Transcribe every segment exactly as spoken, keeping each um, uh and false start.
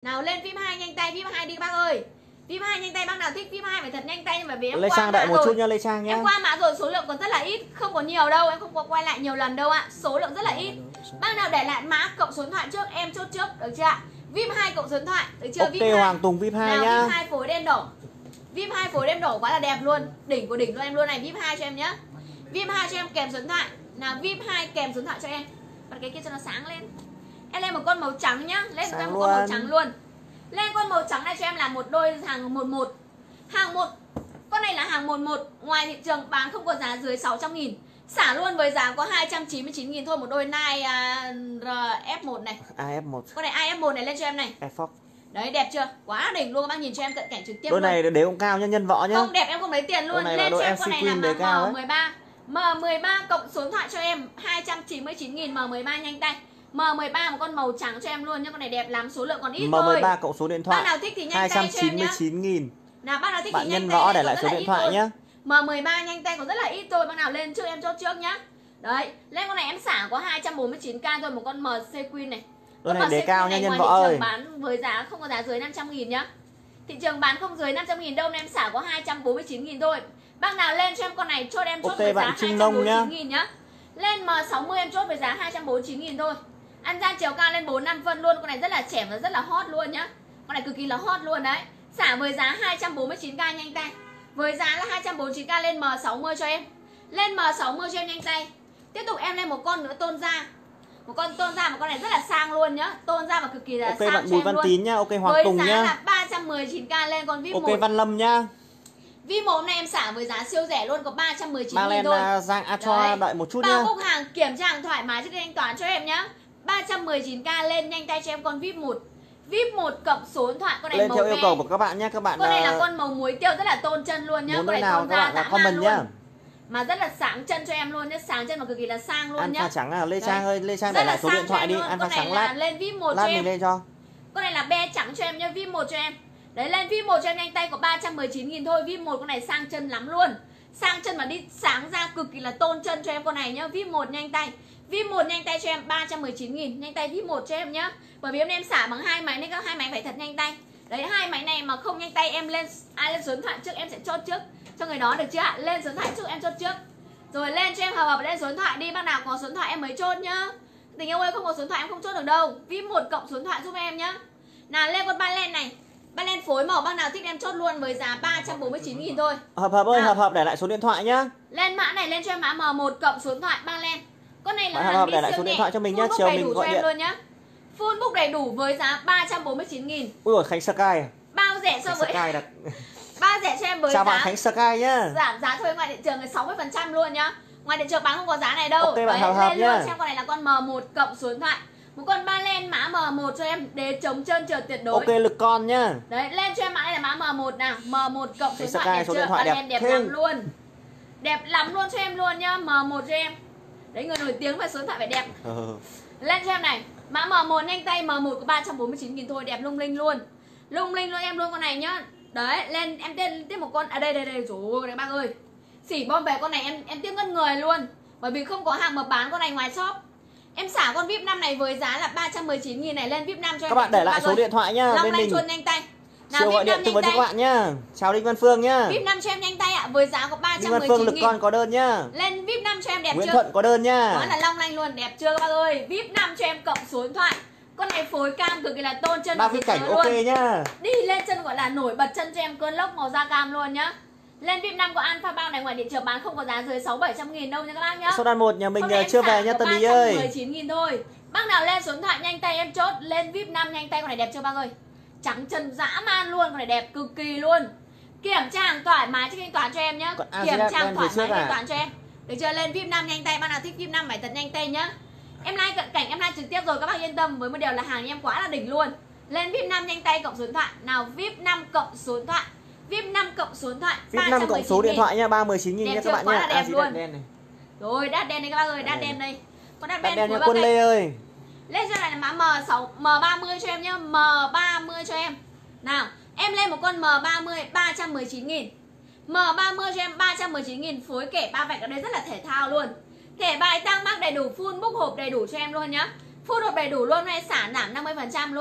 Nào lên vê i pê hai nhanh tay, vê i pê hai đi bác ơi. vê i pê hai nhanh tay, bác nào thích vê i pê hai phải thật nhanh tay, nhưng mà vì em Lê qua Trang đợi mã một rồi. chút nha Lê Trang nhé. Em qua mã rồi, số lượng còn rất là ít, không có nhiều đâu, em không có quay lại nhiều lần đâu ạ. Số lượng rất là ít. Bác nào để lại mã cộng số điện thoại trước, em chốt trước, được chưa ạ? vê i pê hai cộng số điện thoại, được chưa? Ok, vê i pê hai. Hoàng Tùng vê i pê hai nào, nhá. vê i pê hai phối đen đỏ. vê i pê hai phối đen đỏ quá là đẹp luôn, đỉnh của đỉnh luôn em luôn này, vê i pê hai cho em nhá. vê i pê hai cho em kèm số điện thoại. Nào vê i pê hai kèm số điện thoại cho em. Bật cái kia cho nó sáng lên. Em lên một con màu trắng nhá, lên một con màu trắng luôn. Lên con màu trắng này cho em là một đôi hàng một một. Hàng một. Con này là hàng một một, ngoài thị trường bán không có giá dưới sáu trăm nghìn. Xả luôn với giá có hai trăm chín mươi chín nghìn thôi một đôi Nike uh, rờ ép một này. a ép một. Con này a ép một này lên cho em này. Air Force. Đấy đẹp chưa? Quá đỉnh luôn, các bác nhìn cho em cận cảnh trực tiếp. Đôi luôn. này đế cũng cao nhá, nhân võ nhá. Không đẹp em không lấy tiền luôn. Lên cho em con này là M mười ba. M mười ba cộng số điện thoại cho em hai trăm chín mươi chín nghìn, M mười ba nhanh tay. M mười ba một con màu trắng cho em luôn nhá, con này đẹp lắm, số lượng còn ít M thôi. mười ba cộng số điện thoại. Bác nào thích thì nhanh tay cho em nhá. hai trăm chín mươi chín nghìn. Nào bác nào thích bạn thì nhanh nhân tay võ để lại số điện thoại nhá. M mười ba nhanh tay còn rất là ít thôi, bác nào lên trước em chốt trước nhá. Đấy, lên con này em xả có hai trăm bốn mươi chín k thôi, một con em xê Queen này. Con này đế cao nha nhân võ ơi. Thị trường bán với giá không có giá dưới năm trăm nghìn nhá. Thị trường bán không dưới năm trăm nghìn đâu, nên em xả có hai trăm bốn mươi chín nghìn thôi. Bác nào lên cho em con này chốt em chốt okay, với giá hai trăm bốn mươi chín nghìn nhá. nhá. Lên M sáu mươi em chốt với giá hai trăm bốn mươi chín nghìn thôi. Ăn gian chiều cao lên bốn năm phân luôn, con này rất là trẻ và rất là hot luôn nhá. Con này cực kỳ là hot luôn đấy. Xả với giá hai trăm bốn mươi chín k nhanh tay. Với giá là hai trăm bốn mươi chín k lên M sáu mươi cho em. Lên M sáu mươi cho em nhanh tay. Tiếp tục em lên một con nữa tôn da. Một con tôn da, một con này rất là sang luôn nhá. Tôn da mà cực kỳ là okay, sang bạn cho Bùi em Văn luôn. Tín nhá, ok Hoàng với Tùng nhá. nhá. Với giá là ba trăm mười chín k lên con vê i pê một. Ok Văn Lâm nhá. vê i pê một hôm nay em xả với giá siêu rẻ luôn, có ba trăm mười chín nghìn lên thôi. Giang Atra đợi một chút nhá. Bao bốc hàng kiểm tra hàng thoải mái trước khi thanh toán cho em nhá. ba trăm mười chín k lên nhanh tay cho em con vê i pê một. vê i pê một cộng số điện thoại, con này lên màu theo ve. yêu cầu của các bạn nhé, các bạn. Con này là con màu muối tiêu rất là tôn chân luôn nhá. Muốn con này nào tôn các da bạn là dã comment man nhá. luôn. Mà rất là sáng chân cho em luôn nhá, sáng chân mà cực kỳ là sang luôn nhá. Alpha trắng à, Lê Đấy. Trang ơi, Lê Trang để lại số điện thoại đi, Alpha trắng lát. Lên vê i pê một lát cho mình em. lên cho. Con này là be trắng cho em nhá, vê i pê một cho em. Đấy, lên vê i pê một cho em nhanh tay có ba trăm mười chín nghìn thôi. vê i pê một con này sang chân lắm luôn. Sang chân mà đi sáng ra cực kỳ là tôn chân cho em con này nhá. vê i pê một nhanh tay. vê i pê một nhanh tay cho em ba trăm mười chín nghìn, nhanh tay vê i pê một cho em nhá. Bởi vì hôm nay em xả bằng hai máy nên các hai máy phải thật nhanh tay. Đấy, hai máy này mà không nhanh tay em lên ai lên số điện thoại trước em sẽ chốt trước cho người đó, được chưa ạ? Lên số điện thoại trước em chốt trước. Rồi lên cho em hợp hợp lên số điện thoại đi, bác nào có số điện thoại em mới chốt nhá. Tình yêu ơi, không có số điện thoại em không chốt được đâu. vê i pê một cộng số điện thoại giúp em nhá. Nào lên con ba len này. Ba len phối màu, bác nào thích em chốt luôn với giá ba trăm bốn mươi chín nghìn thôi. Hợp hợp ơi, nào. hợp hợp để lại số điện thoại nhá. Lên mã này lên cho em mã M một cộng số điện thoại ba len. Con này là hợp hàng hợp đi để lại siêu số nhẹ. điện thoại cho mình nhá, Full chiều book mình đầy đủ gọi cho điện em luôn nhá. Full book đầy đủ với giá ba trăm bốn mươi chín nghìn. Ui rồi Khánh Sky à? Bao rẻ so với Sky đặt. bao rẻ cho em với chào giá. bạn Khánh Sky nhá. Giảm giá thuê ngoài thị trường là sáu mươi phần trăm luôn nhá. Ngoài thị trường bán không có giá này đâu. Ok bạn Đấy, hợp hợp lên nhá. luôn xem con này là con M một cộng số điện thoại. Một con ba len mã M một cho em, đế chống trơn trượt tuyệt đối. Ok lực con nhá. Đấy, lên cho em mã này là mã M một nào. M một cộng số điện thoại Sky, đẹp số chưa? điện thoại Ba đẹp len đẹp thêm. lắm luôn. Đẹp lắm luôn cho em luôn nhá, M một cho em. Đấy, người nổi tiếng phải số điện thoại phải đẹp. Ừ. Lên cho em này, mã M một nhanh tay, M một có ba trăm bốn mươi chín nghìn thôi, đẹp lung linh luôn. Lung linh luôn em luôn con này nhá. Đấy, lên em tên tiếp một con à đây đây đây, trời ơi bác ơi. Xỉ bom về con này em em tiếc ngất người luôn. Bởi vì không có hàng mà bán con này ngoài shop. Em xả con vê i pê năm này với giá là ba trăm mười chín nghìn này, lên vê i pê năm cho em. Các bạn để lại số ơi. Điện thoại nhá, Long bên mình. chuồn nhanh tay. Nào, chiều gọi điện tư vấn cho các bạn nhá. Chào Đinh Văn Phương nhá. vê i pê năm cho em nhanh tay ạ, với giá có ba trăm mười chín nghìn. Đinh Văn Phương lực con có đơn nhá. Lên vê i pê năm cho em đẹp Nguyễn chưa? Thuận có đơn nhá. Đó là long lanh luôn, đẹp chưa các bác ơi? vê i pê năm cho em cộng số điện thoại. Con này phối cam cực kỳ là tôn chân. Ba cái cảnh ok luôn. Nhá. Đi lên chân gọi là nổi bật chân cho em, cơn lốc màu da cam luôn nhá. Lên vê i pê năm có alpha bao này, ngoài thị trường bán không có giá dưới sáu bảy trăm nghìn đâu nha các bác nhá. Số đàn một nhà mình chưa về nhá Tân Ý ơi. ba trăm mười chín nghìn thôi. Bác nào lên số điện thoại nhanh tay em chốt. Lên vê i pê năm nhanh tay, con này đẹp chưa bác ơi? Trắng chân dã man luôn, con này đẹp cực kỳ luôn. Kiểm tra hàng thoải mái trước thanh toán cho em nhá. Kiểm tra hàng thoải mái thanh toán cho em. Được chưa? Lên vê i pê năm nhanh tay, bác nào thích vê i pê năm phải thật nhanh tay nhá. Em like cận cảnh, em like trực tiếp rồi các bác yên tâm, với một điều là hàng em quá là đỉnh luôn. Lên vê i pê năm nhanh tay cộng số điện thoại. Nào vê i pê năm cộng số điện thoại. vê i pê năm cộng số điện thoại. vê i pê năm cộng số điện thoại nha, ba trăm mười chín nghìn nha các bạn nhá. Đẹp luôn. Rồi, đắt đen đây các bác ơi, đắt đen đây. Con đắt đen của Quân Lê ơi. Lên cho này là mã M sáu, M ba mươi cho em nhá, M ba mươi cho em. Nào, em lên một con M ba mươi ba trăm mười chín nghìn. M ba mươi cho em ba trăm mười chín nghìn, phối kẻ ba vạch ở đây rất là thể thao luôn. Thẻ bài tăng mắc đầy đủ, full book hộp đầy đủ cho em luôn nhá. Full hộp đầy đủ luôn, này xả giảm năm mươi phần trăm luôn.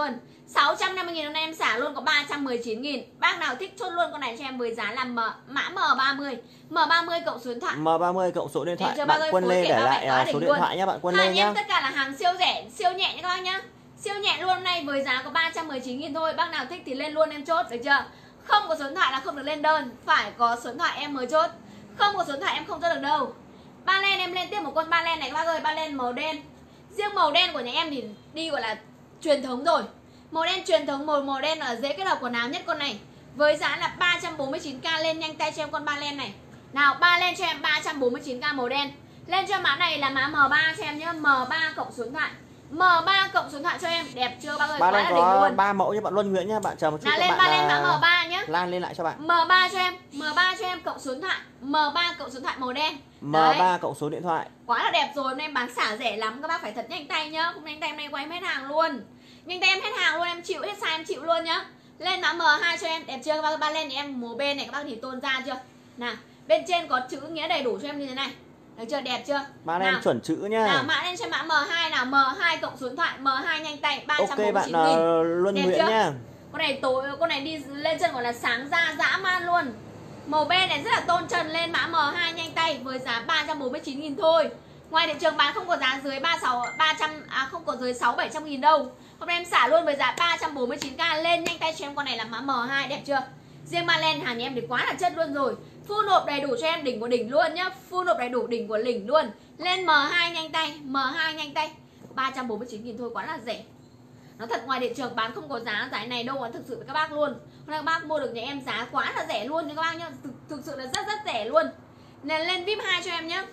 sáu trăm năm mươi nghìn hôm nay em xả luôn có ba trăm mười chín nghìn. Bác nào thích chốt luôn con này cho em với giá là M, mã M ba mươi. M ba mươi cộng số điện thoại. M ba mươi cộng số điện thoại. Bạn Bạn Quân Lê để lại số điện luôn. thoại nhé bạn Quân Lê nhé. Tất cả là hàng siêu rẻ, siêu nhẹ nhé các bác nhá. Siêu nhẹ luôn hôm nay với giá có ba trăm mười chín nghìn thôi. Bác nào thích thì lên luôn em chốt được chưa? Không có số điện thoại là không được lên đơn, phải có số điện thoại em mới chốt. Không có số điện thoại em không chốt được đâu. Ba len em lên tiếp một con ba len này các bác ơi, ba len màu đen. Riêng màu đen của nhà em thì đi gọi là truyền thống rồi. Màu đen truyền thống, màu màu đen là dễ kết hợp quần áo nhất con này. Với giá là ba trăm bốn mươi chín k, lên nhanh tay cho em con ba len này. Nào, ba len cho em ba trăm bốn mươi chín k màu đen. Lên cho mã này là mã M ba cho em nhá, M ba cộng số điện thoại. M ba cộng số điện thoại cho em, đẹp chưa bác ơi? Ba len có ba mẫu nhé bạn Luân Nguyễn nhá, bạn chờ một chút. Nào, lên ba len mã M ba nhá. Lan lên lại cho bạn. M ba cho em, M ba cho em cộng số điện thoại, M ba cộng số điện thoại màu đen. M ba Đấy. cộng số điện thoại. Quá là đẹp rồi, hôm nay em bán xả rẻ lắm, các bác phải thật nhanh tay nhá. Không nhanh tay em nay quay em hết hàng luôn. Nhanh tay em hết hàng luôn, em chịu hết size em chịu luôn nhá. Lên mã M hai cho em, đẹp chưa các bác? Ba len thì em màu bên này các bác thì tôn ra chưa? Nào, bên trên có chữ nghĩa đầy đủ cho em như thế này. Được chưa? Đẹp chưa? Mã len chuẩn chữ nhá. Nào, mã len cho mã M hai nào, M hai cộng số điện thoại, M hai nhanh tay ba trăm bốn mươi chín nghìn. Ok bạn uh, Luân Nguyễn chưa? Nhá. Con này tối con này đi lên chân gọi là sáng ra dã man luôn. Màu bên này rất là tôn trần, lên mã M hai nhanh tay với giá ba trăm bốn mươi chín nghìn thôi. Ngoài thị trường bán không có giá dưới ba mươi sáu ba trăm à không có dưới sáu bảy trăm nghìn đâu. Hôm nay em xả luôn với giá ba trăm bốn mươi chín k, lên nhanh tay cho em con này là mã M hai, đẹp chưa? Riêng ba len hàng nhà em thì quá là chất luôn rồi. Full nộp đầy đủ cho em, đỉnh của đỉnh luôn nhá. Full nộp đầy đủ, đỉnh của đỉnh luôn. Lên M hai nhanh tay, M hai nhanh tay. ba trăm bốn mươi chín nghìn thôi, quá là rẻ. Nó thật ngoài thị trường bán không có giá giá này đâu, thực sự với các bác luôn. Hôm nay các bác mua được nhà em giá quá là rẻ luôn nha các bác nhá. Thực, thực sự là rất rất rẻ luôn. Nên lên vê i pê hai cho em nhá.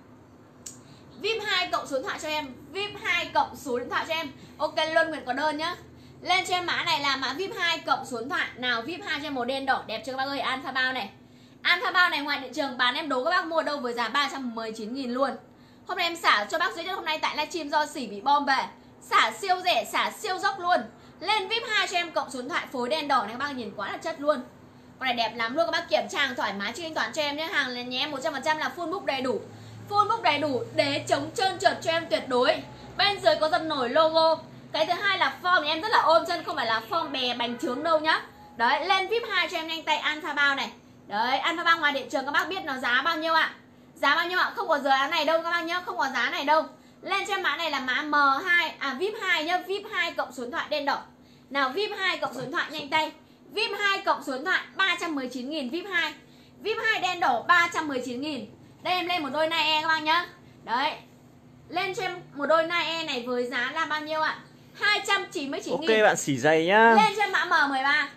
vê i pê hai cộng số điện thoại cho em, vê i pê hai cộng số điện thoại cho em. Ok, Luân Nguyễn có đơn nhá. Lên cho em mã này là mã vê i pê hai cộng số điện thoại. Nào, vê i pê hai cho em màu đen đỏ, đẹp chưa các bác ơi? Alpha bao này. Alpha bao này ngoài thị trường bán em đố các bác mua đâu với giá ba trăm mười chín nghìn luôn. Hôm nay em xả cho bác duy nhất hôm nay tại livestream do Sỉ bị bom về. Xả siêu rẻ, xả siêu dốc luôn. Lên vê i pê hai cho em cộng số điện thoại phối đen đỏ này, các bác nhìn quá là chất luôn. Con này đẹp lắm luôn, các bác kiểm tra hàng thoải mái chưa thanh toán cho em nhé. Hàng là nhà em một trăm phần trăm là full book đầy đủ. Full book đầy đủ, đế chống trơn trượt cho em tuyệt đối. Bên dưới có dập nổi logo. Cái thứ hai là form nhà em rất là ôm chân, không phải là form bè bành trướng đâu nhá. Đấy, lên vê i pê hai cho em nhanh tay Alpha bao này. Đấy, Alpha bao ngoài thị trường các bác biết nó giá bao nhiêu ạ? À? Giá bao nhiêu ạ? À? Không có giá này đâu các bác nhá, không có giá này đâu. Lên cho em mã này là mã M hai, à vê i pê hai nhá, vê i pê hai cộng số điện thoại đen đỏ. Nào, vê i pê hai cộng số điện thoại nhanh tay. vê i pê hai cộng số điện thoại ba trăm mười chín nghìn, vê i pê hai. vê i pê hai đen đỏ ba trăm mười chín nghìn. Đây em lên một đôi Nike các bác nhá. Đấy. Lên cho em một đôi Nike này với giá là bao nhiêu ạ? À? hai trăm chín mươi chín nghìn. Ok bạn xỉ giày nhá. Lên cho em mã M mười ba.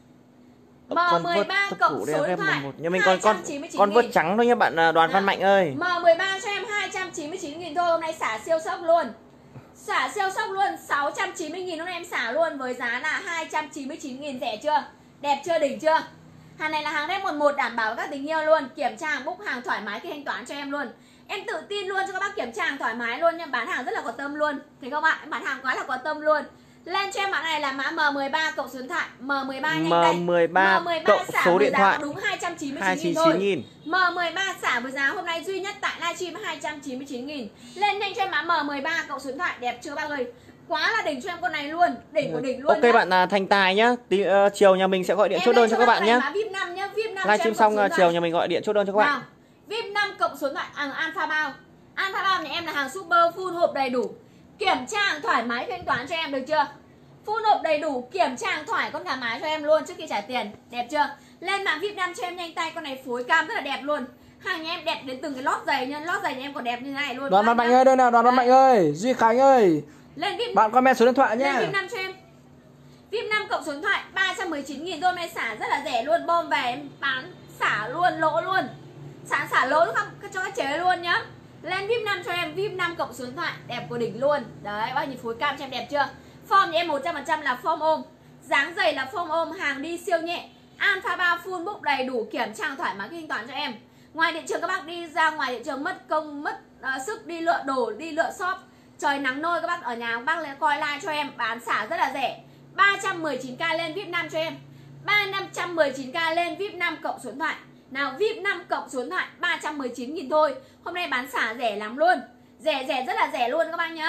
M mười ba cộng số điện thoại nhà mình còn con con vớt trắng thôi nhá bạn Đoàn Văn à. Mạnh ơi. M mười ba cho em hai trăm chín mươi chín nghìn thôi, hôm nay xả siêu sốc luôn. Xả siêu sốc luôn, sáu trăm chín mươi nghìn hôm nay em xả luôn với giá là hai trăm chín mươi chín nghìn, rẻ chưa? Đẹp chưa, đỉnh chưa? Hàng này là hàng ép mười một đảm bảo các tình yêu luôn, kiểm tra hàng book hàng thoải mái khi thanh toán cho em luôn. Em tự tin luôn cho các bác kiểm tra hàng thoải mái luôn nha, bán hàng rất là có tâm luôn. Thấy không ạ? Em bán hàng quá là có tâm luôn. Lên cho em mã này là mã M mười ba cộng số điện thoại, M mười ba nhanh tay. M mười ba cộng số điện thoại đúng hai trăm chín mươi chín nghìn thôi. M mười ba xả với giá hôm nay duy nhất tại livestream hai trăm chín mươi chín nghìn. Lên nhanh cho em mã M mười ba cộng số điện thoại, đẹp chưa bác ơi? Quá là đỉnh cho em con này luôn, đỉnh của đỉnh luôn. Ok nhá. Bạn là Thành Tài nhá. Tí, uh, chiều nhà mình sẽ gọi điện chốt đơn cho các bạn nhá. vê i pê năm nhá, vê i pê năm. Livestream xong uh, chiều nhà mình gọi điện chốt đơn cho các bạn. Nào, vê i pê năm cộng số điện thoại hàng Alpha bao. Alpha bao nhà em là hàng super full hộp đầy đủ. Kiểm tra hàng thoải mái thanh toán cho em được chưa? Full hộp đầy đủ, kiểm tra hàng thoải con gà mái cho em luôn trước khi trả tiền, đẹp chưa? Lên mạng vê i pê năm cho em nhanh tay, con này phối cam rất là đẹp luôn. Hàng nhà em đẹp đến từng cái lót giày nha, lót giày nhà em còn đẹp như thế này luôn. Đoàn Văn Mạnh ơi, đây nào, Đoàn Văn Mạnh ơi, Duy Khánh ơi. Lên vê i pê bạn comment số điện thoại nhé. Lên vê i pê năm cho em. vê i pê năm cộng số điện thoại ba trăm mười chín nghìn thôi, hôm xả rất là rẻ luôn, bom về em bán xả luôn, lỗ luôn. Xả xả lỗ cho các, cho các chế luôn nhá. Lên vê i pê năm cho em, vê i pê năm cộng số điện thoại, đẹp của đỉnh luôn. Đấy, bao nhiêu phối cam cho em đẹp chưa? Form thì em một trăm phần trăm là form ôm. Dáng giày là form ôm, hàng đi siêu nhẹ. Alpha bao full book đầy đủ, kiểm tra thoải mái khi thanh toán cho em. Ngoài thị trường các bác đi ra ngoài thị trường mất công, mất uh, sức đi lựa đồ, đi lựa shop. Trời nắng nôi các bác ở nhà các bác lên coi like cho em, bán xả rất là rẻ. ba trăm mười chín k lên vê i pê năm cho em. ba trăm mười chín k lên vê i pê năm cộng số điện thoại. Nào, vê i pê năm cộng số điện thoại ba trăm mười chín nghìn thôi. Hôm nay bán xả rẻ lắm luôn. Rẻ rẻ rất là rẻ luôn các bác nhá.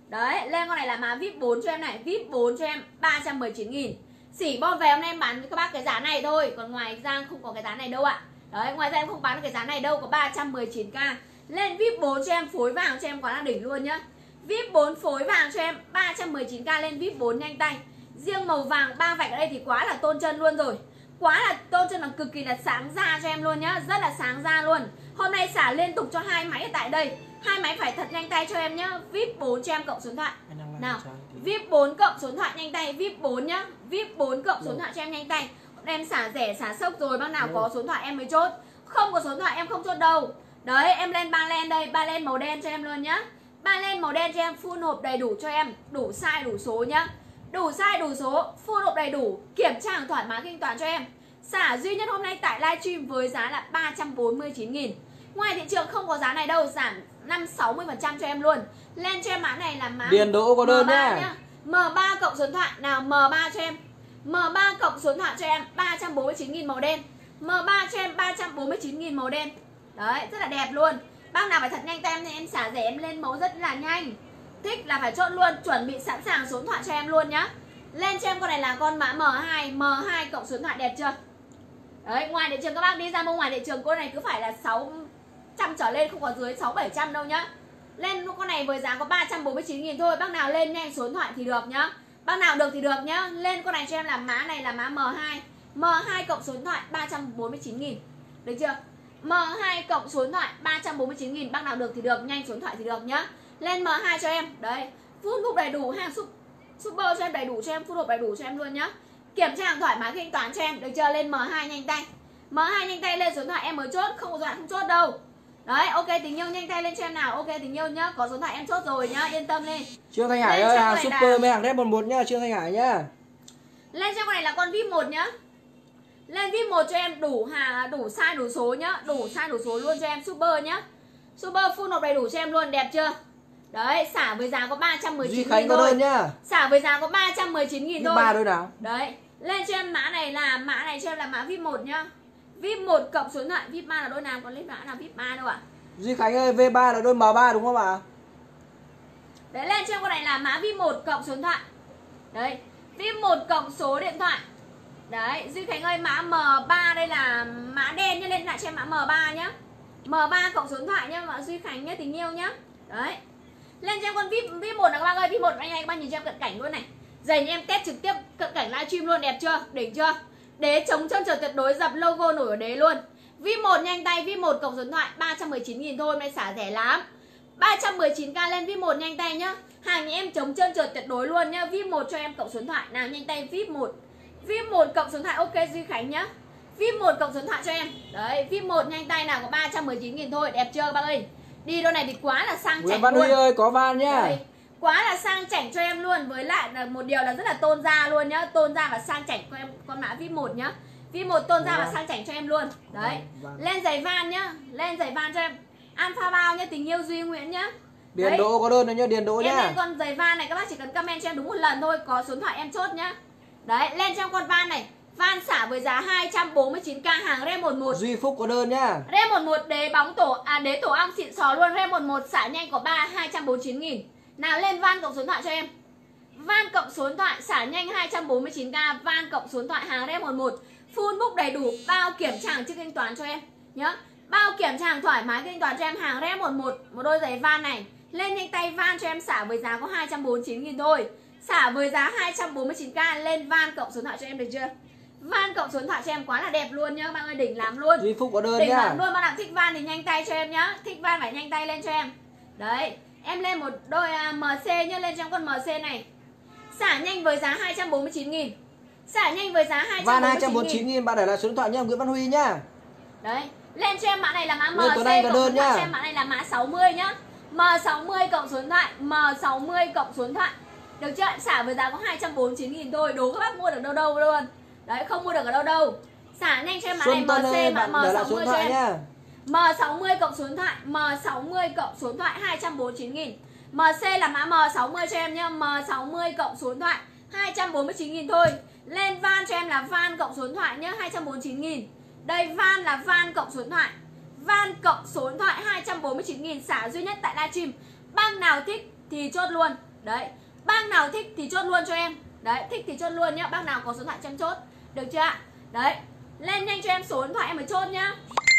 Đấy, lên con này là mã vê i pê bốn cho em này, vê i pê bốn cho em ba trăm mười chín nghìn. Xỉ bon về hôm nay em bán cho các bác cái giá này thôi, còn ngoài ra không có cái giá này đâu ạ. Đấy, ngoài ra em không bán được cái giá này đâu, có ba trăm mười chín k. Lên vê i pê bốn cho em phối vàng cho em quá là đỉnh luôn nhá. vê i pê bốn phối vàng cho em ba trăm mười chín k, lên vê i pê bốn nhanh tay. Riêng màu vàng ba vạch ở đây thì quá là tôn chân luôn rồi. Quá là tôn chân, là cực kỳ là sáng da cho em luôn nhá, rất là sáng da luôn. Hôm nay xả liên tục cho hai máy ở tại đây. Hai máy phải thật nhanh tay cho em nhá. vê i pê bốn cho em cộng số điện thoại. Nào, vê i pê bốn cộng số điện thoại nhanh tay, vê i pê bốn nhá. vê i pê bốn cộng số điện thoại cho em nhanh tay. Em xả rẻ xả sốc rồi, bác nào có số điện thoại em mới chốt. Không có số điện thoại em không chốt đâu. Đấy, em lên ba len đây, ba len màu đen cho em luôn nhá. Ba len màu đen cho em, full hộp đầy đủ cho em, đủ size đủ số nhá. Đủ size đủ số, full hộp đầy đủ, kiểm tra hàng thoải mái thanh toán cho em. Xả duy nhất hôm nay tại livestream với giá là ba trăm bốn mươi chín nghìn. Ngoài thị trường không có giá này đâu, giảm năm sáu mươi phần trăm cho em luôn. Lên cho em mã này là mã Điền Đỗ có đơn M ba nhá. M ba cộng số điện thoại nào, M ba cho em. M ba cộng số điện thoại cho em ba trăm bốn mươi chín nghìn màu đen. M ba cho em ba trăm bốn mươi chín nghìn màu đen. Đấy, rất là đẹp luôn. Bác nào phải thật nhanh tay em, em xả rẻ em lên mẫu rất là nhanh. Thích là phải chốt luôn, chuẩn bị sẵn sàng số điện thoại cho em luôn nhá. Lên cho em con này là con mã M hai, M hai cộng số điện thoại đẹp chưa? Đấy, ngoài thị trường các bác đi ra mua ngoài thị trường con này cứ phải là sáu trăm trở lên, không có dưới sáu bảy trăm đâu nhá. Lên con này với giá có ba trăm bốn mươi chín nghìn thôi. Bác nào lên nhanh số điện thoại thì được nhá. Bác nào được thì được nhá. Lên con này cho em là mã này là mã M hai. M hai cộng số điện thoại ba trăm bốn mươi chín nghìn. Được chưa? M hai cộng số điện thoại ba trăm bốn mươi chín nghìn. Bác nào được thì được, nhanh số điện thoại thì được nhá. Lên M hai cho em. Đấy, full book đầy đủ, hàng super cho em đầy đủ cho em, full hộp đầy đủ cho em luôn nhá. Kiểm tra hàng thoải mái thanh toán cho em, được chưa? Lên M hai nhanh tay. M hai nhanh tay, lên số điện thoại em mới chốt, không có số điện thoại không chốt đâu. Đấy, ok tình yêu nhanh tay lên cho em nào. Ok tình yêu nhá, có số điện thoại em chốt rồi nhá, yên tâm lên. Trương Thanh Hải Lên ơi, cho hàng con này super là- mấy hàng red một một nhá, Trương Thanh Hải nhá. Lên cho con này là con vê i pê một nhá. Lên vê i pê một cho em đủ hàng, đủ size đủ số nhá, đủ size đủ số luôn cho em, super nhá. Super full hộp đầy đủ cho em luôn, đẹp chưa? Đấy, xả với giá có ba trăm mười Duy chín Khánh nghìn có thôi. đơn nhá. Xả với giá có ba trăm mười chín nghìn thôi. ba đôi nào. Đấy, lên cho em mã này là mã này cho em là mã vê i pê một nhá. vê i pê một cộng số điện thoại, vê i pê ba là đôi nào, còn lên mã nào vê i pê ba đâu ạ? Duy Khánh ơi, V ba là đôi M ba đúng không ạ? Đấy, lên cho em con này là mã vê i pê một cộng số điện thoại. Đấy, vê i pê một cộng số điện thoại. Đấy, Duy Khánh ơi, mã M ba đây là mã đen nhá, lên lại cho em mã M ba nhá. M ba cộng số điện thoại nhá, mã Duy Khánh nhá, tình yêu nhá. Đấy. Lên cho em con vê i pê một là các bác ơi, vê i pê một anh này các bác nhìn cho em cận cảnh luôn này. Dành em test trực tiếp cận cảnh livestream luôn, đẹp chưa? Đỉnh chưa? Đế chống chân trở tuyệt đối, dập logo nổi ở đế luôn. vê i pê một nhanh tay, vê i pê một cộng số điện thoại ba trăm mười chín nghìn thôi, hôm nay xả rẻ lắm. ba trăm mười chín k lên vê i pê một nhanh tay nhá. Hàng nhà em chống chân trượt tuyệt đối luôn nhá. vê i pê một cho em cộng số điện thoại nào, nhanh tay vê i pê một. vê i pê một cộng số điện thoại, ok Duy Khánh nhá. vê i pê một cộng số điện thoại cho em. Đấy, vê i pê một nhanh tay nào, có ba trăm mười chín nghìn thôi, đẹp chưa bác ơi? Đi đôi này thì quá là sang Nguyễn chảnh Văn luôn. Huy ơi, có van nhá. Đấy, quá là sang chảnh cho em luôn. Với lại là một điều là rất là tôn da luôn nhá. Tôn da và sang chảnh cho em con mã vê i pê một nhá. vê i pê một tôn da và sang chảnh cho em luôn. Đấy, lên giày van nhá. Lên giày van cho em. Alpha bao nhá, tình yêu Duy Nguyễn nhá. Điền Đấy. Đỗ có đơn rồi nhá, Điền Đỗ Em nhá. lên con giày van này các bác chỉ cần comment cho em đúng một lần thôi, có số điện thoại em chốt nhá. Đấy, lên cho em con van này. Van xả với giá hai trăm bốn mươi chín k, hàng Ren một một. Duy Phúc có đơn nhá. Ren một một đế bóng tổ à đế tổ ong xịn sò luôn. Ren một một xả nhanh có ba hai trăm bốn mươi chín nghìn. Nào lên van cộng số điện thoại cho em. Van cộng số điện thoại xả nhanh hai trăm bốn mươi chín k, van cộng số điện thoại hàng Ren một một. Full book đầy đủ, bao kiểm tra hàng trước thanh toán cho em nhá. Bao kiểm tra hàng thoải mái thanh toán cho em, hàng Ren một một, một đôi giày van này. Lên nhanh tay van cho em, xả với giá có hai trăm bốn mươi chín nghìn thôi. Xả với giá hai trăm bốn mươi chín k, lên van cộng số điện thoại cho em được chưa? Van cộng số điện thoại cho em quá là đẹp luôn nhá, bạn ơi, đỉnh lắm luôn. Duy Phúc có đơn Đỉnh nhá. lắm luôn, bạn nào thích van thì nhanh tay cho em nhá. Thích van phải nhanh tay lên cho em. Đấy, em lên một đôi uh, em xê nhá, lên cho em con em xê này. Xả nhanh với giá hai trăm bốn mươi chín nghìn. Xả nhanh với giá hai trăm Van bốn hai mươi trăm chín bốn mươi chín nghìn. nghìn, bạn để lại số điện thoại nhá, Nguyễn Văn Huy nhá. Đấy, lên cho em mã này là mã Lên Tuấn Anh em xê có cộng số đơn điện thoại nhá. cho em, mã này là mã sáu mươi nhá. em sáu mươi cộng số điện thoại, em sáu mươi cộng số điện thoại. Được chưa? Em xả với giá có hai trăm bốn mươi chín nghìn thôi, đố các bác mua được đâu đâu luôn. Đấy, không mua được ở đâu đâu. Xả nhanh cho em mã này Xuân Tân em xê ơi, mã bạn để lại số em sáu mươi điện cho thoại em. nhá. em sáu mươi cộng số điện thoại, em sáu mươi cộng số điện thoại hai trăm bốn mươi chín nghìn. em xê là mã em sáu mươi cho em nhá, em sáu mươi cộng số điện thoại hai trăm bốn mươi chín nghìn thôi. Lên van cho em là van cộng số điện thoại nhá, hai trăm bốn mươi chín nghìn. Đây van là van cộng số điện thoại. Van cộng số điện thoại hai trăm bốn mươi chín nghìn, xả duy nhất tại livestream. Bác nào thích thì chốt luôn. Đấy, bác nào thích thì chốt luôn cho em. Đấy, thích thì chốt luôn nhá. Bác nào có số điện thoại cho em chốt. Được chưa ạ? Đấy, lên nhanh cho em số điện thoại em mới chốt nhá.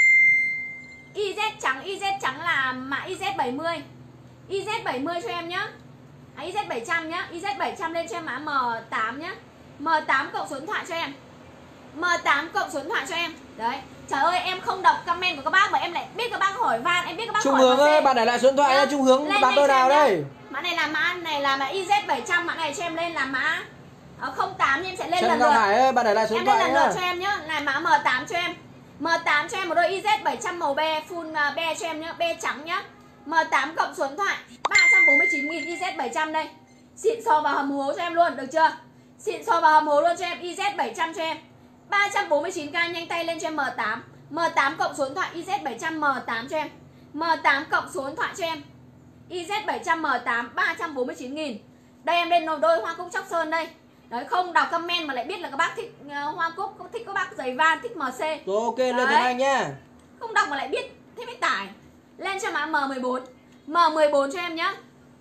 i dét trắng, i dét trắng là mã i dét bảy mươi. i dét bảy mươi cho em nhá. À, i dét bảy trăm nhá. i dét bảy trăm lên cho em mã em tám nhá. em tám cộng số điện thoại cho em. em tám cộng số điện thoại cho em. Đấy. Trời ơi, em không đọc comment của các bác mà em lại biết các bác hỏi van, em biết các bác Trung hỏi Hướng ơi, van bạn để lại số điện thoại nha. Trung Hướng bán đôi nào đây? Mã này là mã này là mã i dét bảy trăm, mã này cho em lên là mã không tám, nhưng em sẽ lên Trần lần Ngọc lượt. Hải ơi, bạn để lại số điện Em lên thoại lần lượt nhá. cho em nhá. Là mã em tám cho em. em tám cho em một đôi i dét bảy trăm màu be full be cho em nhá, be trắng nhá. em tám cộng số điện thoại ba trăm bốn mươi chín nghìn i dét bảy trăm đây. Xịn sò vào hầm hố cho em luôn, được chưa? Xịn sò vào hầm hố luôn cho em, i dét bảy trăm cho em. ba trăm bốn mươi chín k nhanh tay lên cho em em tám. em tám cộng số điện thoại i dét bảy trăm em tám cho em. em tám cộng số điện thoại cho em. i dét bảy trăm em tám ba trăm bốn mươi chín nghìn. Đây em lên đôi hoa cúc chóc sơn đây. Đấy, không đọc comment mà lại biết là các bác thích uh, hoa cúc, thích các bác giày van, thích em xê. Rồi ok, lên Tuấn Anh nhá. Không đọc mà lại biết, thế mới tải. Lên cho mã em mười bốn. em mười bốn cho em nhá.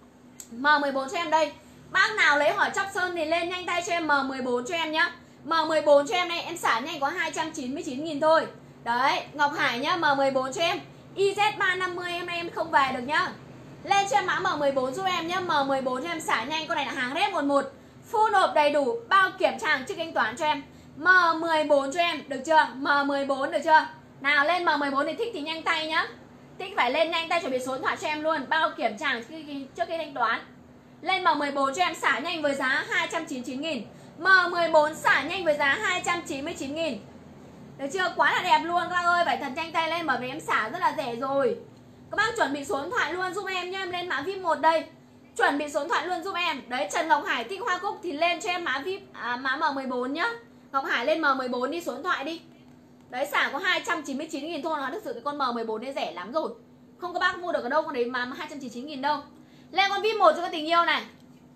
em mười bốn cho em đây. Bác nào lấy hỏi chóc sơn thì lên nhanh tay cho em em mười bốn cho em nhá. em mười bốn cho em đây, em xả nhanh có hai trăm chín mươi chín nghìn thôi. Đấy, Ngọc Hải nhá, em mười bốn cho em. i dét ba năm mươi em nay em không về được nhá. Lên cho em mã em mười bốn giúp em nhá. em mười bốn cho em xả nhanh, con này là hàng rep một một. Full hộp đầy đủ, bao kiểm tra hàng trước thanh toán cho em. em mười bốn cho em, được chưa? em mười bốn được chưa? Nào lên em mười bốn thì thích thì nhanh tay nhá. Thích phải lên nhanh tay chuẩn bị số điện thoại cho em luôn, bao kiểm tra hàng trước khi thanh toán. Lên em mười bốn cho em xả nhanh với giá hai trăm chín mươi chín nghìn. em mười bốn xả nhanh với giá hai trăm chín mươi chín nghìn. Được chưa? Quá là đẹp luôn các bác ơi, phải thật nhanh tay lên bởi vì em xả rất là rẻ rồi. Các bác chuẩn bị số điện thoại luôn giúp em nhá, em lên mã vê i pê một đây. Chuẩn bị số điện thoại luôn giúp em. Đấy, Trần Ngọc Hải thích hoa cúc thì lên cho em mã vê i pê à, mã em mười bốn nhá. Ngọc Hải lên em mười bốn đi, số điện thoại đi. Đấy, xả có hai trăm chín mươi chín nghìn thôi, nó thực sự cái con em mười bốn đấy rẻ lắm rồi. Không các bác mua được ở đâu con đấy mà hai trăm chín mươi chín nghìn đâu. Lên con vê i pê một cho các tình yêu này.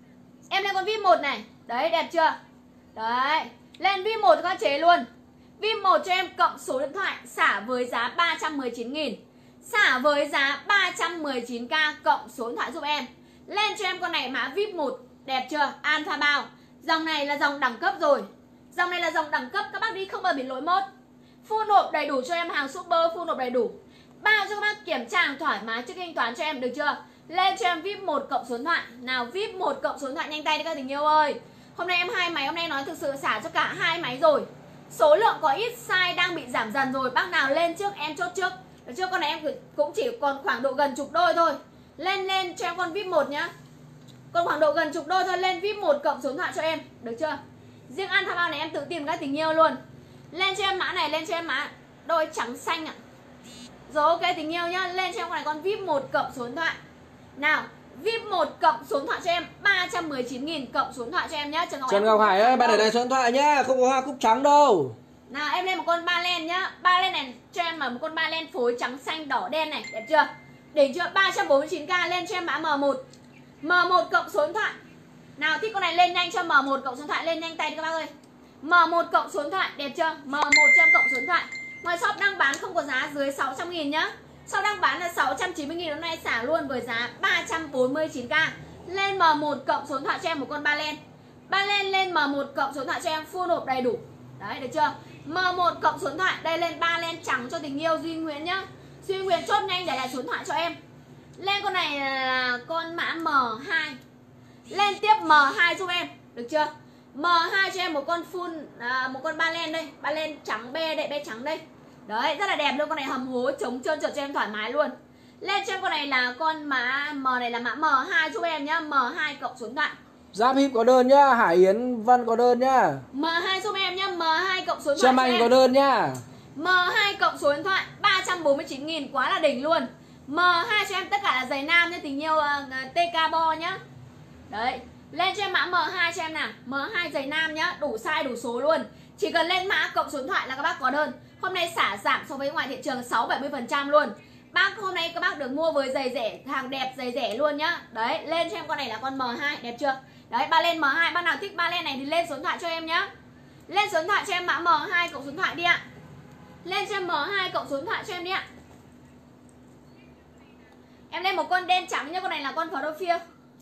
Em lên con vê i pê một này. Đấy, đẹp chưa? Đấy, lên vê i pê một cho các chế luôn. vê i pê một cho em cộng số điện thoại xả với giá ba trăm mười chín nghìn. Xả với giá ba trăm mười chín k cộng số điện thoại giúp em. Lên cho em con này mã vê i pê một. Đẹp chưa? Alpha bao. Dòng này là dòng đẳng cấp rồi. Dòng này là dòng đẳng cấp, các bác đi không bao bị lỗi mốt. Full hộp đầy đủ cho em, hàng super full hộp đầy đủ. Bao cho các bác kiểm tra hàng thoải mái trước thanh toán cho em, được chưa? Lên cho em vê i pê một cộng số điện thoại. Nào vê i pê một cộng số điện thoại nhanh tay đi các tình yêu ơi. Hôm nay em hai máy, hôm nay nói thực sự xả cho cả hai máy rồi. Số lượng có ít, size đang bị giảm dần rồi. Bác nào lên trước em chốt trước. Được chưa? Con này em cũng chỉ còn khoảng độ gần chục đôi thôi. Lên lên cho em con vê i pê một nhá. Còn khoảng độ gần chục đôi thôi, lên vê i pê một cộng số điện thoại cho em, được chưa? Riêng Alpha bao này em tự tìm các tình yêu luôn. Lên cho em mã này, lên cho em mã đôi trắng xanh ạ. Rồi ok tình yêu nhá, lên cho em con này con vê i pê một cộng số điện thoại. Nào, vê i pê một cộng số điện thoại cho em ba trăm mười chín nghìn cộng số điện thoại cho em nhá. Trần Ngọc, Trần Ngọc Hải ơi, bạn để lại số điện thoại nhá, không có hoa cúc trắng đâu. Nào em lên một con ba len nhá. Ba len này cho em là một con ba len phối trắng xanh đỏ đen này, đẹp chưa? Để chưa? ba trăm bốn mươi chín k lên cho em mã em một. em một cộng số điện thoại. Nào thích con này lên nhanh cho em một cộng số điện thoại, lên nhanh tay đi các bác ơi. em một cộng số điện thoại, đẹp chưa? em một cho em cộng số điện thoại. Ngoài shop đang bán không có giá dưới sáu trăm nghìn nhá. Shop đang bán là sáu trăm chín mươi nghìn, hôm nay xả luôn với giá ba trăm bốn mươi chín k. Lên em một cộng số điện thoại cho em một con ba len. Ba len lên em một cộng số điện thoại cho em full hộp đầy đủ. Đấy, được chưa? em một cộng số điện thoại, đây lên ba len trắng cho tình yêu Duy Nguyễn nhá. Duy Nguyễn chốt nhanh để lại số điện thoại cho em. Lên con này là con mã em hai. Lên tiếp em hai giúp em, được chưa? em hai cho em một con full à, một con ba len đây, ba len trắng be đệ be trắng đây. Đấy, rất là đẹp luôn, con này hầm hố chống trơn trượt cho em thoải mái luôn. Lên cho em con này là con mã M này là mã em hai giúp em nhá, em hai cộng số điện thoại. Giáp Hip có đơn nhá, Hải Yến Vân có đơn nhá. em hai giúp em nhá, em hai cộng số điện thoại. Trâm Anh có đơn nhá. em hai cộng số điện thoại ba trăm bốn mươi chín nghìn, quá là đỉnh luôn. em hai cho em tất cả là giày nam nhá, tình yêu uh, tê ca bo nhá. Đấy, lên cho em mã em hai cho em nào. em hai giày nam nhá, đủ size đủ số luôn. Chỉ cần lên mã cộng số điện thoại là các bác có đơn. Hôm nay xả giảm so với ngoài thị trường sáu bảy mươi phần trăm luôn. Bác hôm nay các bác được mua với giày rẻ, hàng đẹp giày rẻ luôn nhá. Đấy, lên cho em con này là con em hai, đẹp chưa? Đấy, ba len em hai, bác nào thích ba len này thì lên số điện thoại cho em nhá. Lên số điện thoại cho em mã em hai cộng số điện thoại đi ạ. Lên cho em em hai cộng số điện thoại cho em đi ạ. Em lên một con đen trắng nhá, con này là con Philadelphia.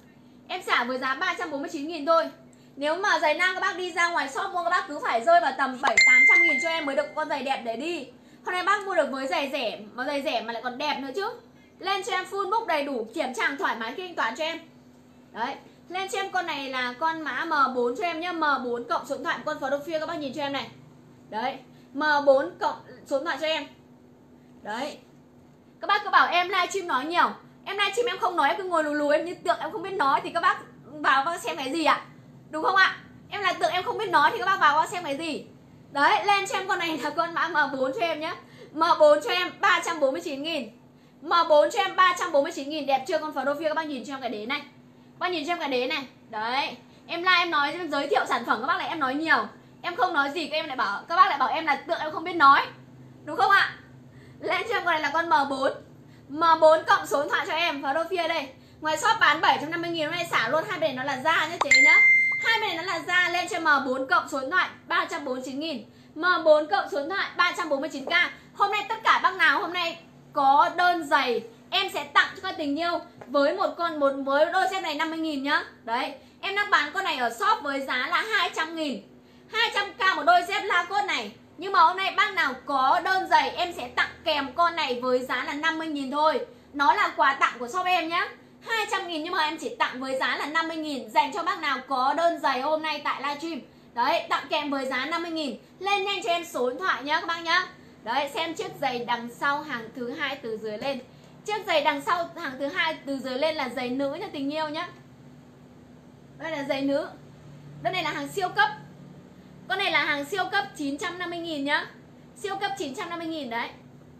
Em xả với giá ba trăm bốn mươi chín nghìn thôi. Nếu mà giày nam các bác đi ra ngoài shop mua, các bác cứ phải rơi vào tầm bảy tám trăm nghìn cho em mới được con giày đẹp để đi. Hôm nay bác mua được với giày rẻ, mà giày rẻ mà lại còn đẹp nữa chứ. Lên cho em full book đầy đủ, kiểm tra thoải mái khi thanh toán cho em. Đấy, lên cho em con này là con mã M bốn cho em nhá, M bốn cộng số điện thoại con Philadelphia các bác nhìn cho em này. Đấy, M bốn cộng số điện thoại cho em. Đấy. Các bác cứ bảo em livestream nói nhiều. Em livestream em không nói, em cứ ngồi lù lù em như tượng em không biết nói thì các bác vào bác xem cái gì ạ? Đúng không ạ? Em là tượng em không biết nói thì các bác vào bác xem cái gì? Đấy, lên cho em con này là con mã M bốn cho em nhé. M bốn cho em ba trăm bốn mươi chín nghìn. M bốn cho em ba trăm bốn mươi chín nghìn, đẹp chưa con Philadelphia? Các bác nhìn cho em cái đế này. Các bác nhìn cho em cái đế này. Đấy, em like em nói em giới thiệu sản phẩm các bác lại em nói nhiều. Em không nói gì các em lại bảo các bác lại bảo em là tượng em không biết nói. Đúng không ạ? Lên cho em con này là con M bốn. M bốn cộng số điện thoại cho em Philadelphia đây. Ngoài shop bán bảy trăm năm mươi nghìn, hôm nay xả luôn hai bên này nó là da nhé chế nhá. Hai bên này nó là da, lên cho M bốn cộng số điện thoại ba trăm bốn mươi chín nghìn. M bốn cộng số điện thoại ba trăm bốn mươi chín k. Hôm nay tất cả bác nào hôm nay có đơn giày em sẽ tặng cho các tình yêu với một con một với đôi dép này năm mươi nghìn nhá. Đấy, em đang bán con này ở shop với giá là hai trăm nghìn. hai trăm k một đôi dép Lacoste này. Nhưng mà hôm nay bác nào có đơn giày em sẽ tặng kèm con này với giá là năm mươi nghìn thôi. Nó là quà tặng của shop em nhá. hai trăm nghìn nhưng mà em chỉ tặng với giá là năm mươi nghìn dành cho bác nào có đơn giày hôm nay tại livestream. Đấy, tặng kèm với giá năm mươi nghìn. Lên nhanh cho em số điện thoại nhá các bác nhá. Đấy, xem chiếc giày đằng sau hàng thứ hai từ dưới lên. Chiếc giày đằng sau hàng thứ hai từ dưới lên là giày nữ nha tình yêu nhá. Đây là giày nữ. Đây này là hàng siêu cấp. Con này là hàng siêu cấp chín trăm năm mươi nghìn nhá. Siêu cấp chín trăm năm mươi nghìn đấy.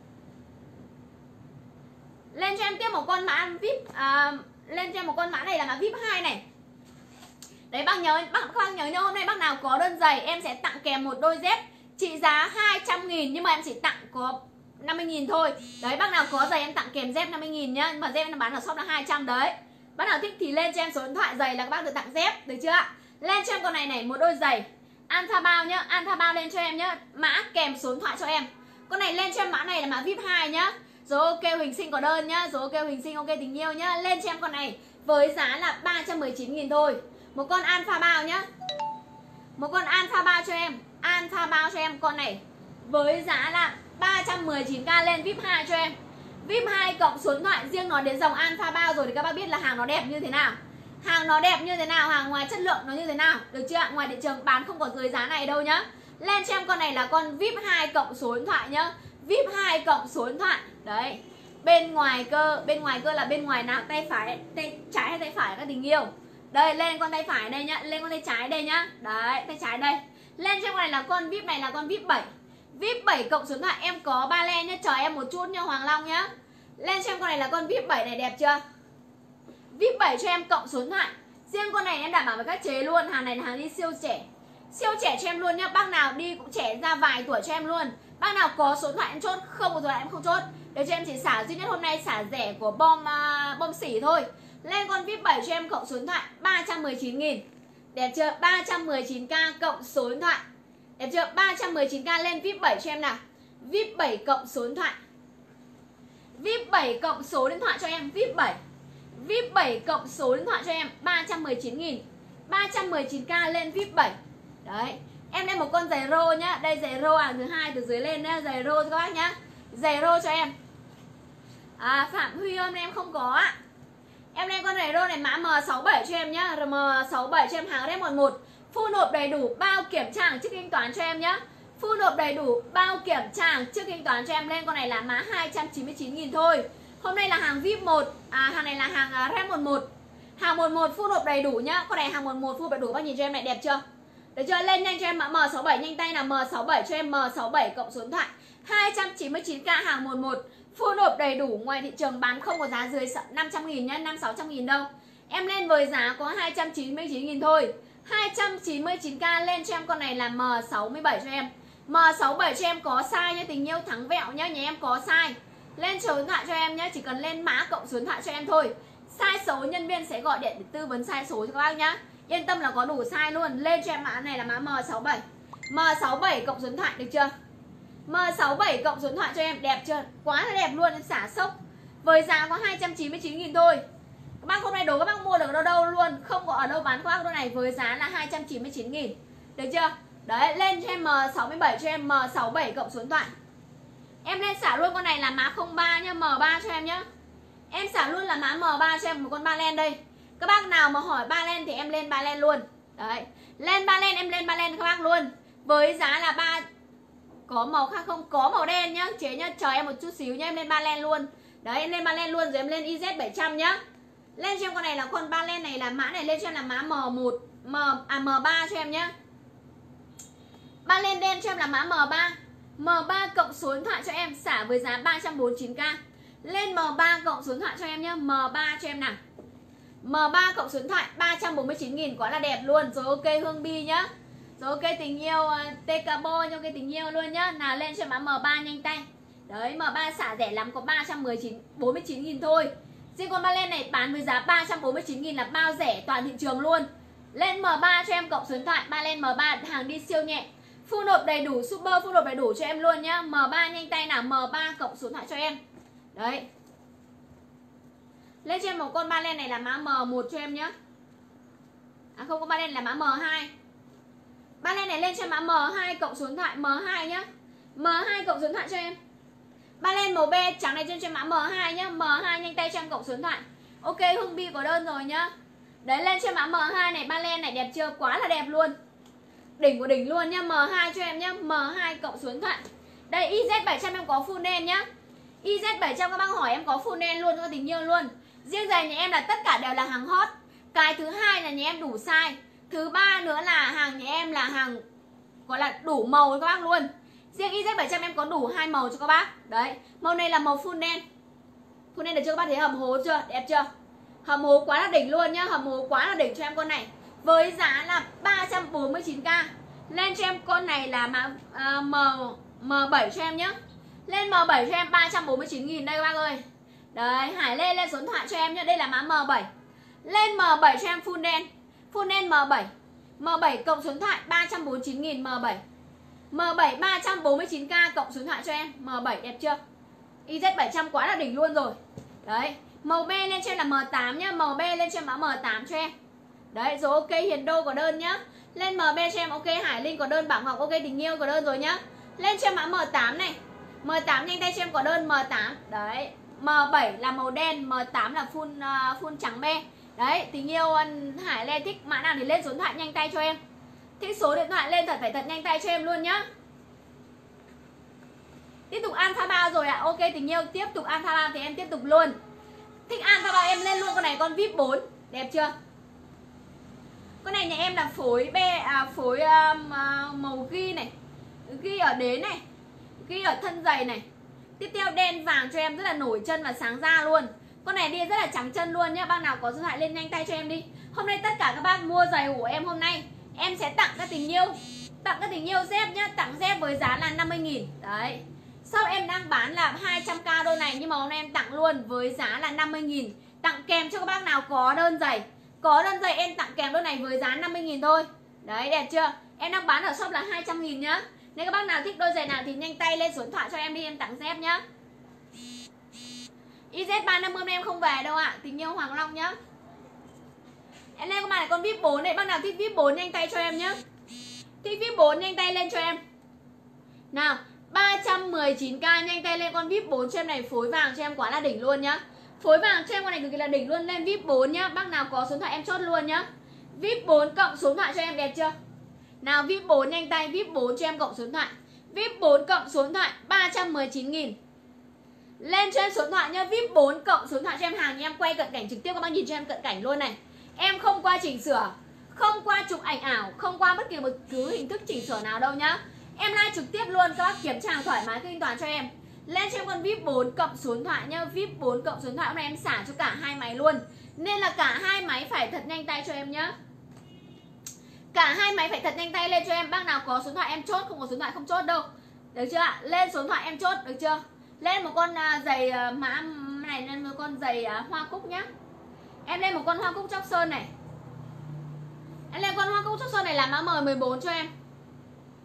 Lên cho em tiếp một con mã vê i pê à, lên cho em một con mã này là mã vê i pê hai này. Đấy bác nhớ, bác, bác nhớ nhớ hôm nay bác nào có đơn giày em sẽ tặng kèm một đôi dép trị giá hai trăm nghìn nhưng mà em chỉ tặng có năm mươi nghìn thôi. Đấy, bác nào có giày em tặng kèm dép năm mươi nghìn nhá. Nhưng mà dép em bán ở shop là hai trăm đấy. Bác nào thích thì lên cho em số điện thoại giày là các bác được tặng dép, được chưa ạ? Lên cho em con này này, một đôi giày Alpha bao nhá, Alpha bao lên cho em nhá. Mã kèm số điện thoại cho em. Con này lên cho em mã này là mã vê i pê hai nhá. Rồi ok Huỳnh Sinh có đơn nhá. Rồi ok Huỳnh Sinh ok tình yêu nhá. Lên cho em con này với giá là ba trăm mười chín nghìn thôi. Một con Alpha bao nhá. Một con Alpha bao cho em. Alpha bao cho em con này với giá là ba trăm mười chín k, lên vê i pê hai cho em. vê i pê hai cộng số điện thoại. Riêng nói đến dòng Alpha bao rồi thì các bác biết là hàng nó đẹp như thế nào. Hàng nó đẹp như thế nào, hàng ngoài chất lượng nó như thế nào, được chưa ạ? Ngoài thị trường bán không có dưới giá này đâu nhá. Lên cho em con này là con vê i pê hai cộng số điện thoại nhá. vê i pê hai cộng số điện thoại. Đấy. Bên ngoài cơ, bên ngoài cơ là bên ngoài nào, tay phải, tay trái hay tay phải các tình yêu. Đây, lên con tay phải đây nhá, lên con tay trái đây nhá. Đấy, tay trái đây. Lên cho em con này là con vê i pê này là con vê i pê bảy. vê i pê bảy cộng số điện thoại, em có ba len nhá, chờ em một chút nha Hoàng Long nhá. Lên cho em con này là con vê i pê bảy này, đẹp chưa? vê i pê bảy cho em cộng số điện thoại. Riêng con này em đảm bảo với các chế luôn, hàng này là hàng đi siêu trẻ. Siêu trẻ cho em luôn nhá, bác nào đi cũng trẻ ra vài tuổi cho em luôn. Bác nào có số điện thoại em chốt, không có số điện thoại em không chốt. Để cho em chỉ xả duy nhất hôm nay xả rẻ của bom uh, bom xỉ thôi. Lên con vê i pê bảy cho em cộng số điện thoại ba trăm mười chín nghìn. Đẹp chưa? ba trăm mười chín k cộng số điện thoại. Đẹp chưa? ba trăm mười chín k, lên vê i pê bảy cho em nào. vê i pê bảy cộng số điện thoại. vê i pê bảy cộng số điện thoại cho em, vê i pê bảy. vê i pê bảy cộng số điện thoại cho em ba trăm mười chín nghìn. ba trăm mười chín k, lên vê i pê bảy. Đấy. Em lên một con giày rô nhá. Đây giày rô hàng thứ hai từ dưới lên nhá, giày rô cho các bác nhá. Giày rô cho em. À, Phạm Huy hôm nay em không có ạ. Em lên con giày rô này mã M sáu bảy cho em nhá. M sáu bảy cho em, hàng ép mười một. Full nộp đầy đủ, bao kiểm tra hàng trước thanh toán cho em nhá. Full nộp đầy đủ, bao kiểm tra hàng trước thanh toán cho em. Lên con này là mã hai trăm chín mươi chín nghìn thôi. Hôm nay là hàng vê i pê một. À, hàng này là hàng ép mười một. Hàng mười một full nộp đầy đủ nhá. Con này hàng mười một full đầy đủ, bác nhìn cho em này, đẹp chưa? Được chưa? Lên nhanh cho em mã M sáu bảy, nhanh tay là M sáu bảy cho em, M sáu bảy cộng số điện thoại hai trăm chín mươi chín k, hàng mười một. Full nộp đầy đủ, ngoài thị trường bán không có giá dưới năm trăm nghìn nhá, năm sáu trăm nghìn đâu. Em lên với giá có hai trăm chín mươi chín nghìn thôi. hai trăm chín mươi chín k, lên cho em con này là M sáu bảy cho em. M sáu bảy cho em có size nhá, tình yêu thắng vẹo nhá, nhà em có size. Lên số điện thoại cho em nhá, chỉ cần lên mã cộng số điện thoại cho em thôi. Size số nhân viên sẽ gọi điện để tư vấn size số cho các bác nhá. Yên tâm là có đủ size luôn. Lên cho em mã này là mã M sáu bảy. M sáu bảy cộng số điện thoại, được chưa? M sáu bảy cộng số điện thoại cho em, đẹp chưa? Quá là đẹp luôn, em xả sốc. Với giá có hai trăm chín mươi chín nghìn thôi. Các bác hôm nay đố các bác mua được ở đâu đâu luôn, không có ở đâu bán các bác đôi này với giá là hai trăm chín mươi chín nghìn. Được chưa? Đấy, lên cho em M sáu mươi bảy cho em M sáu mươi bảy cộng số điện thoại. Em lên xả luôn con này là mã không ba nhá, M ba cho em nhá. Em xả luôn là mã M ba cho em một con ba len đây. Các bác nào mà hỏi ba len thì em lên ba len luôn. Đấy, lên ba len em lên ba len các bác luôn. Với giá là ba, có màu khác không? Có màu đen nhá, chế nhá, chờ em một chút xíu nhá, em lên ba len luôn. Đấy, em lên ba len luôn rồi em lên I Z bảy trăm nhá. Lên cho em con này là con ba len này là mã này lên cho em là mã M một, M à M ba cho em nhá. Ba len đen cho em là mã M ba. M ba cộng số điện thoại cho em xả với giá ba trăm bốn mươi chín k. Lên M ba cộng số điện thoại cho em nhá, M ba cho em nào. M ba cộng số điện thoại ba trăm bốn mươi chín nghìn, quá là đẹp luôn. Rồi ok Hương Bi nhá. Rồi ok tình yêu tê ca Bo cho cái tình yêu luôn nhá. Nào lên cho mã M ba nhanh tay. Đấy, M ba xả rẻ lắm có ba trăm bốn mươi chín nghìn thôi. Riêng con ba len này bán với giá ba trăm bốn mươi chín nghìn là bao rẻ toàn thị trường luôn. Lên M ba cho em cộng số điện thoại, ba len M ba hàng đi siêu nhẹ. Full nộp đầy đủ, super full nộp đầy đủ cho em luôn nhá. M ba nhanh tay nào, M ba cộng số điện thoại cho em. Đấy. Lên cho em một con ba len này là mã M một cho em nhá. À không, có ba len là mã M hai. Ba len này lên cho em mã M hai cộng số điện thoại, M hai nhá. M hai cộng số điện thoại cho em. Ba len màu be trắng này trên cho em mã M hai nhá. M hai nhanh tay cho em cộng số điện thoại. Ok Hương Bi có đơn rồi nhá. Đấy, lên cho em mã M hai này, ba len này đẹp chưa? Quá là đẹp luôn. Đỉnh của đỉnh luôn nhá, M hai cho em nhá, M hai cộng số điện thoại. Đây I Z bảy trăm em có full đen nhá. I Z bảy trăm các bác hỏi em có full đen luôn cho tình yêu luôn. Riêng giày nhà em là tất cả đều là hàng hot. Cái thứ hai là nhà em đủ size. Thứ ba nữa là hàng nhà em là hàng gọi là đủ màu cho các bác luôn. Riêng I Z bảy trăm em có đủ hai màu cho các bác. Đấy, màu này là màu full đen. Full đen được chưa các bác, thấy hầm hố chưa? Đẹp chưa? Hầm hố quá là đỉnh luôn nhá, hầm hố quá là đỉnh cho em con này. Với giá là ba trăm bốn mươi chín k. Lên cho em con này là mã uh, M M bảy cho em nhá. Lên M bảy cho em ba trăm bốn mươi chín nghìn đây các bác ơi. Đấy, Hải Lê lên số điện thoại cho em nhá, đây là mã M bảy. Lên M bảy cho em full đen. Full đen M bảy. M bảy cộng số điện thoại ba trăm bốn mươi chín nghìn M bảy. M bảy ba trăm bốn mươi chín k cộng số điện thoại cho em. M bảy đẹp chưa? I Z bảy trăm quá là đỉnh luôn rồi. Đấy, màu be lên cho em là M tám nhá, màu be lên cho em mã M tám cho em. Đấy, rồi ok Hiền Đô có đơn nhá. Lên M B cho em, ok Hải Linh có đơn, Bảo Ngọc ok tình yêu có đơn rồi nhá. Lên cho em mã M tám này. M tám nhanh tay cho em có đơn M tám. Đấy, M bảy là màu đen, M tám là full uh, full trắng be. Đấy, tình yêu Hải Lê thích mã nào thì lên số điện thoại nhanh tay cho em. Thích số điện thoại lên thật phải thật nhanh tay cho em luôn nhá. Tiếp tục Alpha bao rồi ạ. À. Ok tình yêu, tiếp tục Alpha bao thì em tiếp tục luôn. Thích Alpha bao em lên luôn con này, con vê i pê bốn. Đẹp chưa? Con này nhà em là phối be à, phối um, uh, màu ghi này, ghi ở đế này, ghi ở thân giày này. Tiếp theo đen vàng cho em rất là nổi chân và sáng da luôn. Con này đi rất là trắng chân luôn nhá. Bác nào có số điện thoại lên nhanh tay cho em đi. Hôm nay tất cả các bác mua giày của em hôm nay em sẽ tặng các tình yêu, tặng các tình yêu dép nhá, tặng dép với giá là năm mươi nghìn. Đấy. Sau em đang bán là hai trăm k đôi này nhưng mà hôm nay em tặng luôn với giá là năm mươi nghìn. Tặng kèm cho các bác nào có đơn giày. Có đơn giày em tặng kèm đôi này với giá năm mươi nghìn thôi. Đấy, đẹp chưa? Em đang bán ở shop là hai trăm nghìn nhá. Nếu các bác nào thích đôi giày nào thì nhanh tay lên số điện thoại cho em đi, em tặng dép nhá. I Z ba năm mươi em không về đâu ạ. À. Tình yêu Hoàng Long nhá. Em lên con này con vê i pê bốn này, bác nào thích vê i pê bốn nhanh tay cho em nhá. Thích vê i pê bốn nhanh tay lên cho em. Nào, ba trăm mười chín k nhanh tay lên con vê i pê bốn cho em này, phối vàng cho em quá là đỉnh luôn nhá. Phối vàng cho em con này cực kỳ là đỉnh luôn, lên vê i pê bốn nhá. Bác nào có số điện thoại em chốt luôn nhá. vê i pê bốn cộng số điện thoại cho em đẹp chưa? Nào vê i pê bốn nhanh tay, vê i pê bốn cho em cộng số điện thoại. vê i pê bốn cộng số điện thoại ba trăm mười chín nghìn. Lên cho em số điện thoại nhá, vê i pê bốn cộng số điện thoại cho em, hàng nhà em quay cận cảnh trực tiếp, các bác nhìn cho em cận cảnh luôn này. Em không qua chỉnh sửa, không qua chụp ảnh ảo, không qua bất kỳ một thứ hình thức chỉnh sửa nào đâu nhá. Em live trực tiếp luôn, các bác kiểm tra thoải mái thanh toán cho em. Lên cho em con vê i pê bốn cộng số điện thoại nhá, vê i pê bốn cộng số điện thoại hôm nay em xả cho cả hai máy luôn. Nên là cả hai máy phải thật nhanh tay cho em nhá. Cả hai máy phải thật nhanh tay lên cho em. Bác nào có số điện thoại em chốt, không có số điện thoại không chốt đâu. Được chưa ạ? Lên số điện thoại em chốt, được chưa? Lên một con uh, giày uh, mã này, lên một con giày uh, hoa cúc nhá. Em lên một con hoa cúc chóc sơn này. Em lên con hoa cúc chóc sơn này là mã M mười bốn cho em.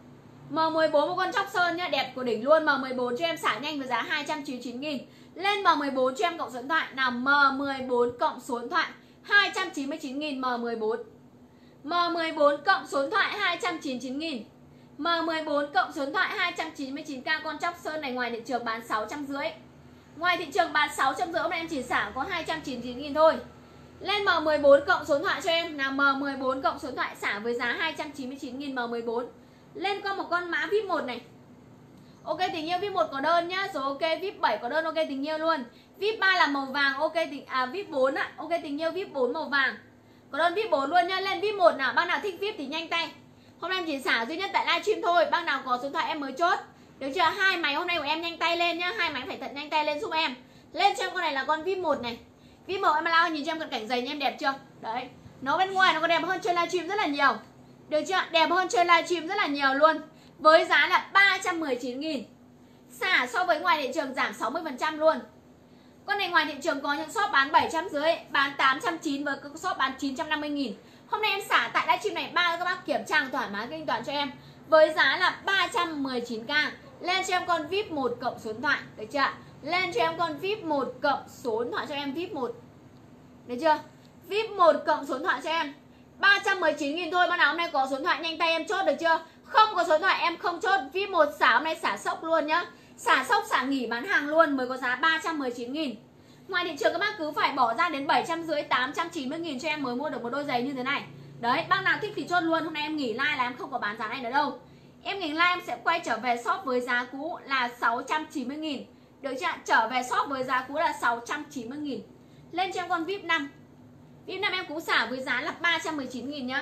M mười bốn một con chóc sơn nhá, đẹp của đỉnh luôn. M mười bốn cho em xả nhanh với giá hai trăm chín mươi chín nghìn. Lên M mười bốn cho em cộng số điện thoại. Nào M mười bốn cộng số điện thoại hai trăm chín mươi chín nghìn. M mười bốn M mười bốn cộng số điện thoại hai trăm chín mươi chín nghìn. M mười bốn cộng số điện thoại hai trăm chín mươi chín k. Con chóc sơn này ngoài thị trường bán sáu trăm rưỡi. Ngoài thị trường bán sáu trăm rưỡi, hôm nay em chỉ xả có hai trăm chín mươi chín nghìn thôi. Lên M mười bốn cộng số điện thoại cho em. Nào M mười bốn cộng số điện thoại xả với giá hai trăm chín mươi chín nghìn. M mười bốn. Lên con một con mã vê i pê một này. Ok tình yêu, vê i pê một có đơn nhá. Rồi ok, vê i pê bảy có đơn, ok tình yêu luôn. vê i pê ba là màu vàng, ok tình à vê i pê bốn á, ok tình yêu, vê i pê bốn màu vàng. Có đơn vê i pê bốn luôn nhá. Lên vê i pê một nào, bác nào thích vê i pê thì nhanh tay. Hôm nay em chỉ xả duy nhất tại livestream thôi. Bác nào có số điện thoại em mới chốt. Được chưa? Hai máy hôm nay của em nhanh tay lên nhá. Hai máy phải thật nhanh tay lên giúp em. Lên cho em con này là con vê i pê một này. vê i pê một em lao nhìn cho em cận cảnh dày nha em, đẹp chưa? Đấy. Nó bên ngoài nó có đẹp hơn trên livestream rất là nhiều. Được chưa? Đẹp hơn trên livestream rất là nhiều luôn. Với giá là ba trăm mười chín nghìn. Xả so với ngoài thị trường giảm sáu mươi phần trăm luôn. Con này ngoài thị trường có những shop bán bảy trăm rưỡi, bán tám trăm chín mươi với shop bán chín trăm năm mươi nghìn. Hôm nay em xả tại livestream này ba các bác kiểm tra thoải mái thanh toán cho em với giá là ba trăm mười chín k. Lên cho em con vê i pê một cộng số điện thoại, được chưa? Lên cho em con vê i pê một cộng số điện thoại cho em vê i pê một. Được chưa? vê i pê một cộng số điện thoại cho em ba trăm mười chín nghìn thôi. Bạn nào hôm nay có số điện thoại nhanh tay em chốt, được chưa? Không có số điện thoại em không chốt. vê i pê một xả hôm nay xả sốc luôn nhá. Xả sốc xả nghỉ bán hàng luôn mới có giá ba trăm mười chín nghìn. Ngoài thị trường các bác cứ phải bỏ ra đến bảy trăm rưỡi, tám trăm chín mươi nghìn cho em mới mua được một đôi giày như thế này. Đấy, bác nào thích thì chốt luôn. Hôm nay em nghỉ like là em không có bán giá này nữa đâu. Em nghỉ like em sẽ quay trở về shop với giá cũ là sáu trăm chín mươi nghìn. Được chưa? Trở về shop với giá cũ là sáu trăm chín mươi nghìn. Lên cho em con vê i pê năm. vê i pê năm em cũng xả với giá là ba trăm mười chín nghìn nhá.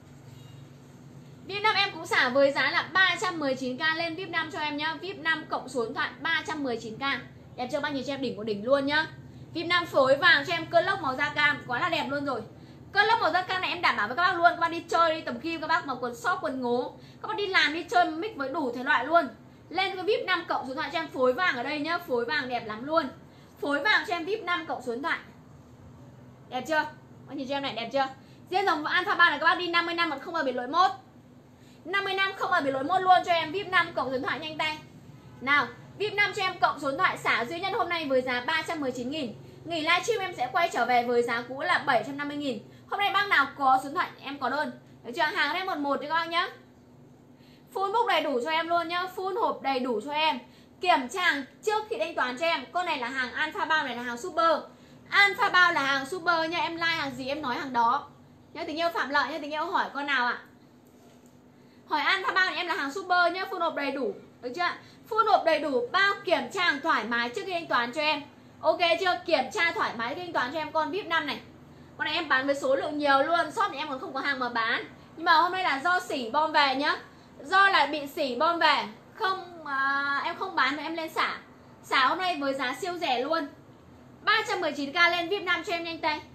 vê i pê năm em cũng xả với giá là ba trăm mười chín k. Lên vê i pê năm cho em nhá. vê i pê năm cộng số điện thoại ba trăm mười chín k. Đẹp chưa bác, nhìn cho em đỉnh của đỉnh luôn nhá. vê i pê năm phối vàng cho em cơn lốc màu da cam, quá là đẹp luôn rồi. Cơn lốc màu da cam này em đảm bảo với các bác luôn. Các bác đi chơi, đi tầm kim, các bác mặc quần short, quần ngố, các bác đi làm, đi chơi mix với đủ thể loại luôn. Lên cái vê i pê năm cộng số điện thoại cho em phối vàng ở đây nhá. Phối vàng đẹp lắm luôn. Phối vàng cho em vê i pê năm cộng số điện thoại. Đẹp chưa? Các nhìn cho em này, đẹp chưa? Riêng dòng Alpha ba này các bác đi năm mươi năm mà không bao bị lỗi mốt. năm mươi năm không bao bị lỗi mốt luôn cho em vê i pê năm cộng số điện thoại nhanh tay. Nào, vê i pê năm cho em cộng số điện thoại xả duy nhất hôm nay với giá ba trăm mười chín nghìn. Nghỉ livestream em sẽ quay trở về với giá cũ là bảy trăm năm mươi nghìn. Hôm nay bác nào có số điện thoại em có đơn. Được chưa? Hàng em một một cho các bác nhá. Full book đầy đủ cho em luôn nhá. Full hộp đầy đủ cho em. Kiểm tra trước khi thanh toán cho em. Con này là hàng Alpha bao, này là hàng super. Alpha bao là hàng super nha. Em like hàng gì em nói hàng đó nhá. Tình yêu Phạm Lợi nhá. Tình yêu hỏi con nào ạ? Hỏi Alpha bao này em là hàng super nhá. Full hộp đầy đủ. Được chưa? Full hộp đầy đủ, bao kiểm tra thoải mái trước khi thanh toán cho em. Ok chưa? Kiểm tra thoải mái khi thanh toán cho em con vê i pê năm này. Con này em bán với số lượng nhiều luôn. Shop thì em còn không có hàng mà bán. Nhưng mà hôm nay là do xỉ bom về nhá. Do là bị xỉ bom về. Không à, em không bán mà em lên xả. Xả hôm nay với giá siêu rẻ luôn. ba trăm mười chín k. Lên vê i pê năm cho em nhanh tay.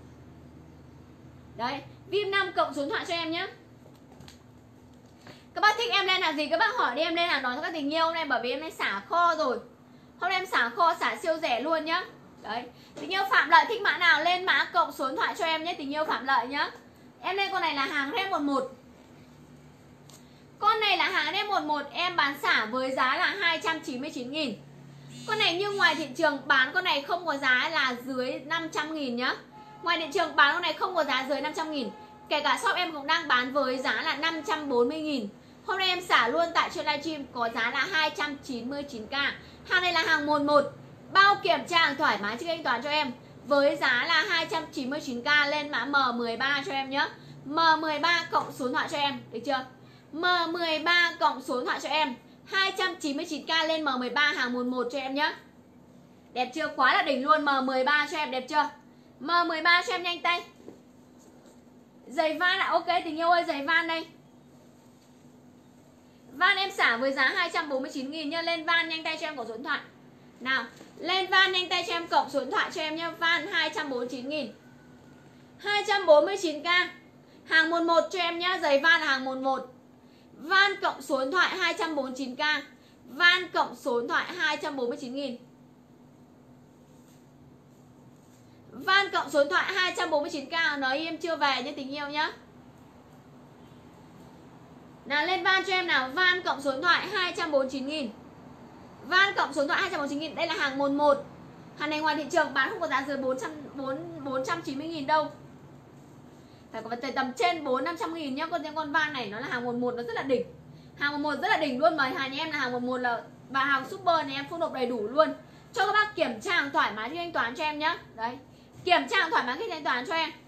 Đấy, vê i pê năm cộng số điện thoại cho em nhé. Các bác thích em lên hàng gì các bác hỏi đi, em lên hàng đó cho các tình yêu. Hôm nay bởi vì em lên xả kho rồi. Hôm nay em xả kho, xả siêu rẻ luôn nhá. Đấy, tình yêu Phạm Lợi thích mã nào lên mã cộng số điện thoại cho em nhé. Tình yêu Phạm Lợi nhá. Em lên con này là hàng ren một một. Con này là hàng ren một một. Em bán xả với giá là hai trăm chín mươi chín nghìn. Con này như ngoài thị trường bán con này không có giá là dưới năm trăm nghìn nhá. Ngoài thị trường bán con này không có giá dưới năm trăm nghìn. Kể cả shop em cũng đang bán với giá là năm trăm bốn mươi nghìn. Hôm nay em xả luôn tại trên livestream có giá là hai trăm chín mươi chín k. Hàng này là hàng một một. Bao kiểm tra hàng thoải mái trước thanh toán cho em với giá là hai trăm chín mươi chín k. Lên mã M mười ba cho em nhé. M mười ba cộng số điện thoại cho em. Được chưa? M mười ba cộng số điện thoại cho em hai trăm chín mươi chín k. Lên M mười ba hàng một một cho em nhé. Đẹp chưa? Quá là đỉnh luôn. M mười ba cho em, đẹp chưa? M mười ba cho em nhanh tay. Giày van là ok tình yêu ơi, giày van đây. Van em xả với giá hai trăm bốn mươi chín nghìn nha. Lên van nhanh tay cho em cộng số điện thoại. Nào, lên van nhanh tay cho em cộng số điện thoại cho em nhá. Van hai trăm bốn mươi chín nghìn. hai trăm bốn mươi chín k. Hàng một một cho em nhá. Giày van là hàng một một. Van cộng số điện thoại hai trăm bốn mươi chín k. Van cộng số điện thoại hai trăm bốn mươi chín nghìn. Van cộng số điện thoại hai trăm bốn mươi chín k. Nói em chưa về nhé tình yêu nhá. Nào lên van cho em nào. Van cộng số điện thoại hai trăm bốn mươi chín nghìn. Van cộng số điện thoại hai trăm bốn mươi chín nghìn. Đây là hàng một một. Hàng này ngoài thị trường bán không có giá dưới bốn trăm chín mươi nghìn đâu. Phải có tầm trên bốn năm trăm nghìn nhá. Còn những con van này nó là hàng một một, nó rất là đỉnh. Hàng một một rất là đỉnh luôn. Mà hàng nhà em là hàng một một là và hàng super này em full nộp đầy đủ luôn. Cho các bác kiểm tra hàng thoải mái khi thanh toán cho em nhá. Đấy. Kiểm tra hàng thoải mái khi thanh toán cho em.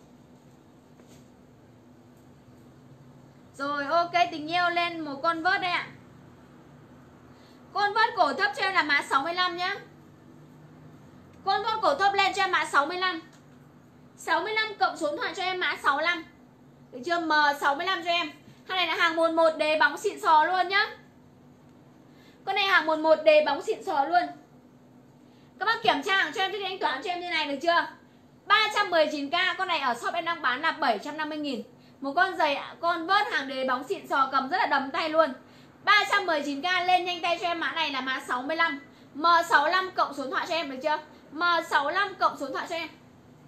Rồi ok, tình yêu lên một con vớt đây ạ. Con vớt cổ thấp cho em là mã sáu mươi lăm nhá. Con vớt cổ thấp lên cho em mã sáu mươi lăm. sáu mươi lăm cộng số điện thoại cho em mã sáu mươi lăm. Được chưa? M sáu mươi lăm cho em. Hàng này là hàng một một đế bóng xịn sò luôn nhá. Con này hàng một một đế bóng xịn sò luôn. Các bác kiểm tra hàng cho em, thì thanh toán cho em như này được chưa? ba trăm mười chín k. Con này ở shop em đang bán là bảy trăm năm mươi nghìn. Một con giày, con vớt hàng đế bóng xịn sò, cầm rất là đầm tay luôn. Ba trăm mười chín k. Lên nhanh tay cho em mã này là mã sáu mươi lăm. M sáu mươi lăm cộng số điện thoại cho em được chưa? M sáu mươi lăm cộng số điện thoại cho em.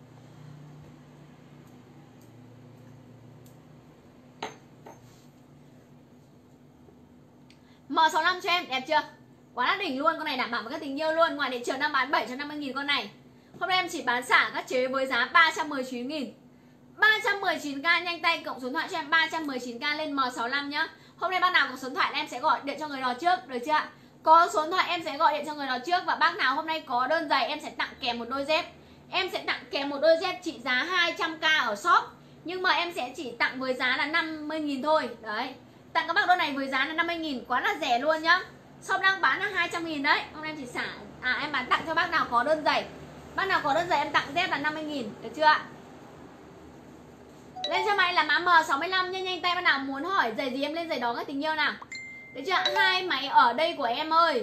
M sáu mươi lăm cho em, đẹp chưa? Quá là đỉnh luôn, con này đảm bảo với các tình yêu luôn. Ngoài thị trường đang bán bảy trăm năm mươi nghìn con này. Hôm nay em chỉ bán xả các chế với giá ba trăm mười chín nghìn. ba trăm mười chín k, nhanh tay cộng số điện thoại cho em. Ba trăm mười chín k lên M sáu mươi lăm nhá. Hôm nay bác nào có số điện thoại em sẽ gọi điện cho người đó trước, được chưa ạ? Có số điện thoại em sẽ gọi điện cho người đó trước. Và bác nào hôm nay có đơn giày em sẽ tặng kèm một đôi dép. Em sẽ tặng kèm một đôi dép trị giá hai trăm k ở shop. Nhưng mà em sẽ chỉ tặng với giá là năm mươi nghìn thôi. Đấy. Tặng các bác đôi này với giá là năm mươi nghìn, quá là rẻ luôn nhá. Shop đang bán là hai trăm nghìn đấy. Hôm nay em chỉ xả, à em bán tặng cho bác nào có đơn giày. Bác nào có đơn giày em tặng dép là năm mươi nghìn, được chưa ạ? Lên cho máy là mã M sáu mươi lăm, nhanh nhanh tay bác nào muốn hỏi giày gì em lên giày đó các tình yêu nào. Được chưa ạ? Hai máy ở đây của em ơi.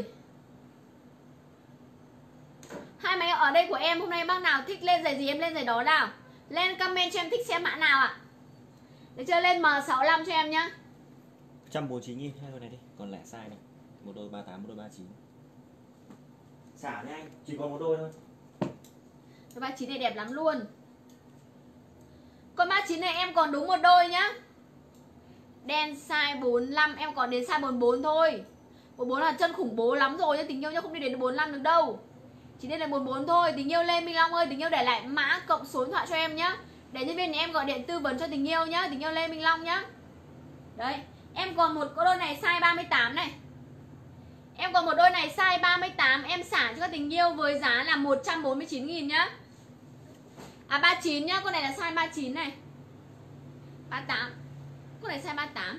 Hai máy ở đây của em, hôm nay bác nào thích lên giày gì em lên giày đó nào. Lên comment cho em thích xem mã nào ạ. Được chưa? Lên M sáu mươi lăm cho em nhá. một trăm bốn mươi chín nghìn hai đôi này đi, còn lẻ sai này. Một đôi ba mươi tám, một đôi ba mươi chín. Xả nha anh, chỉ còn một đôi thôi. Đôi ba mươi chín này đẹp lắm luôn. Con ba mươi chín này em còn đúng một đôi nhá. Đen size bốn mươi lăm, em còn đến size bốn mươi bốn thôi. bốn mươi bốn là chân khủng bố lắm rồi nhá, tình yêu nhá, không đi đến bốn mươi lăm được đâu. Chỉ đến là bốn mươi bốn thôi. Tình yêu lên Minh Long ơi, tình yêu để lại mã cộng số điện thoại cho em nhá. Để nhân viên nhà em gọi điện tư vấn cho tình yêu nhá. Tình yêu lên Minh Long nhá. Đấy, em còn một đôi này size ba mươi tám này. Em còn một đôi này size ba mươi tám, em xả cho các tình yêu với giá là một trăm bốn mươi chín nghìn nhá. À ba mươi chín nhá, con này là size ba mươi chín này. ba mươi tám. Con này size ba mươi tám.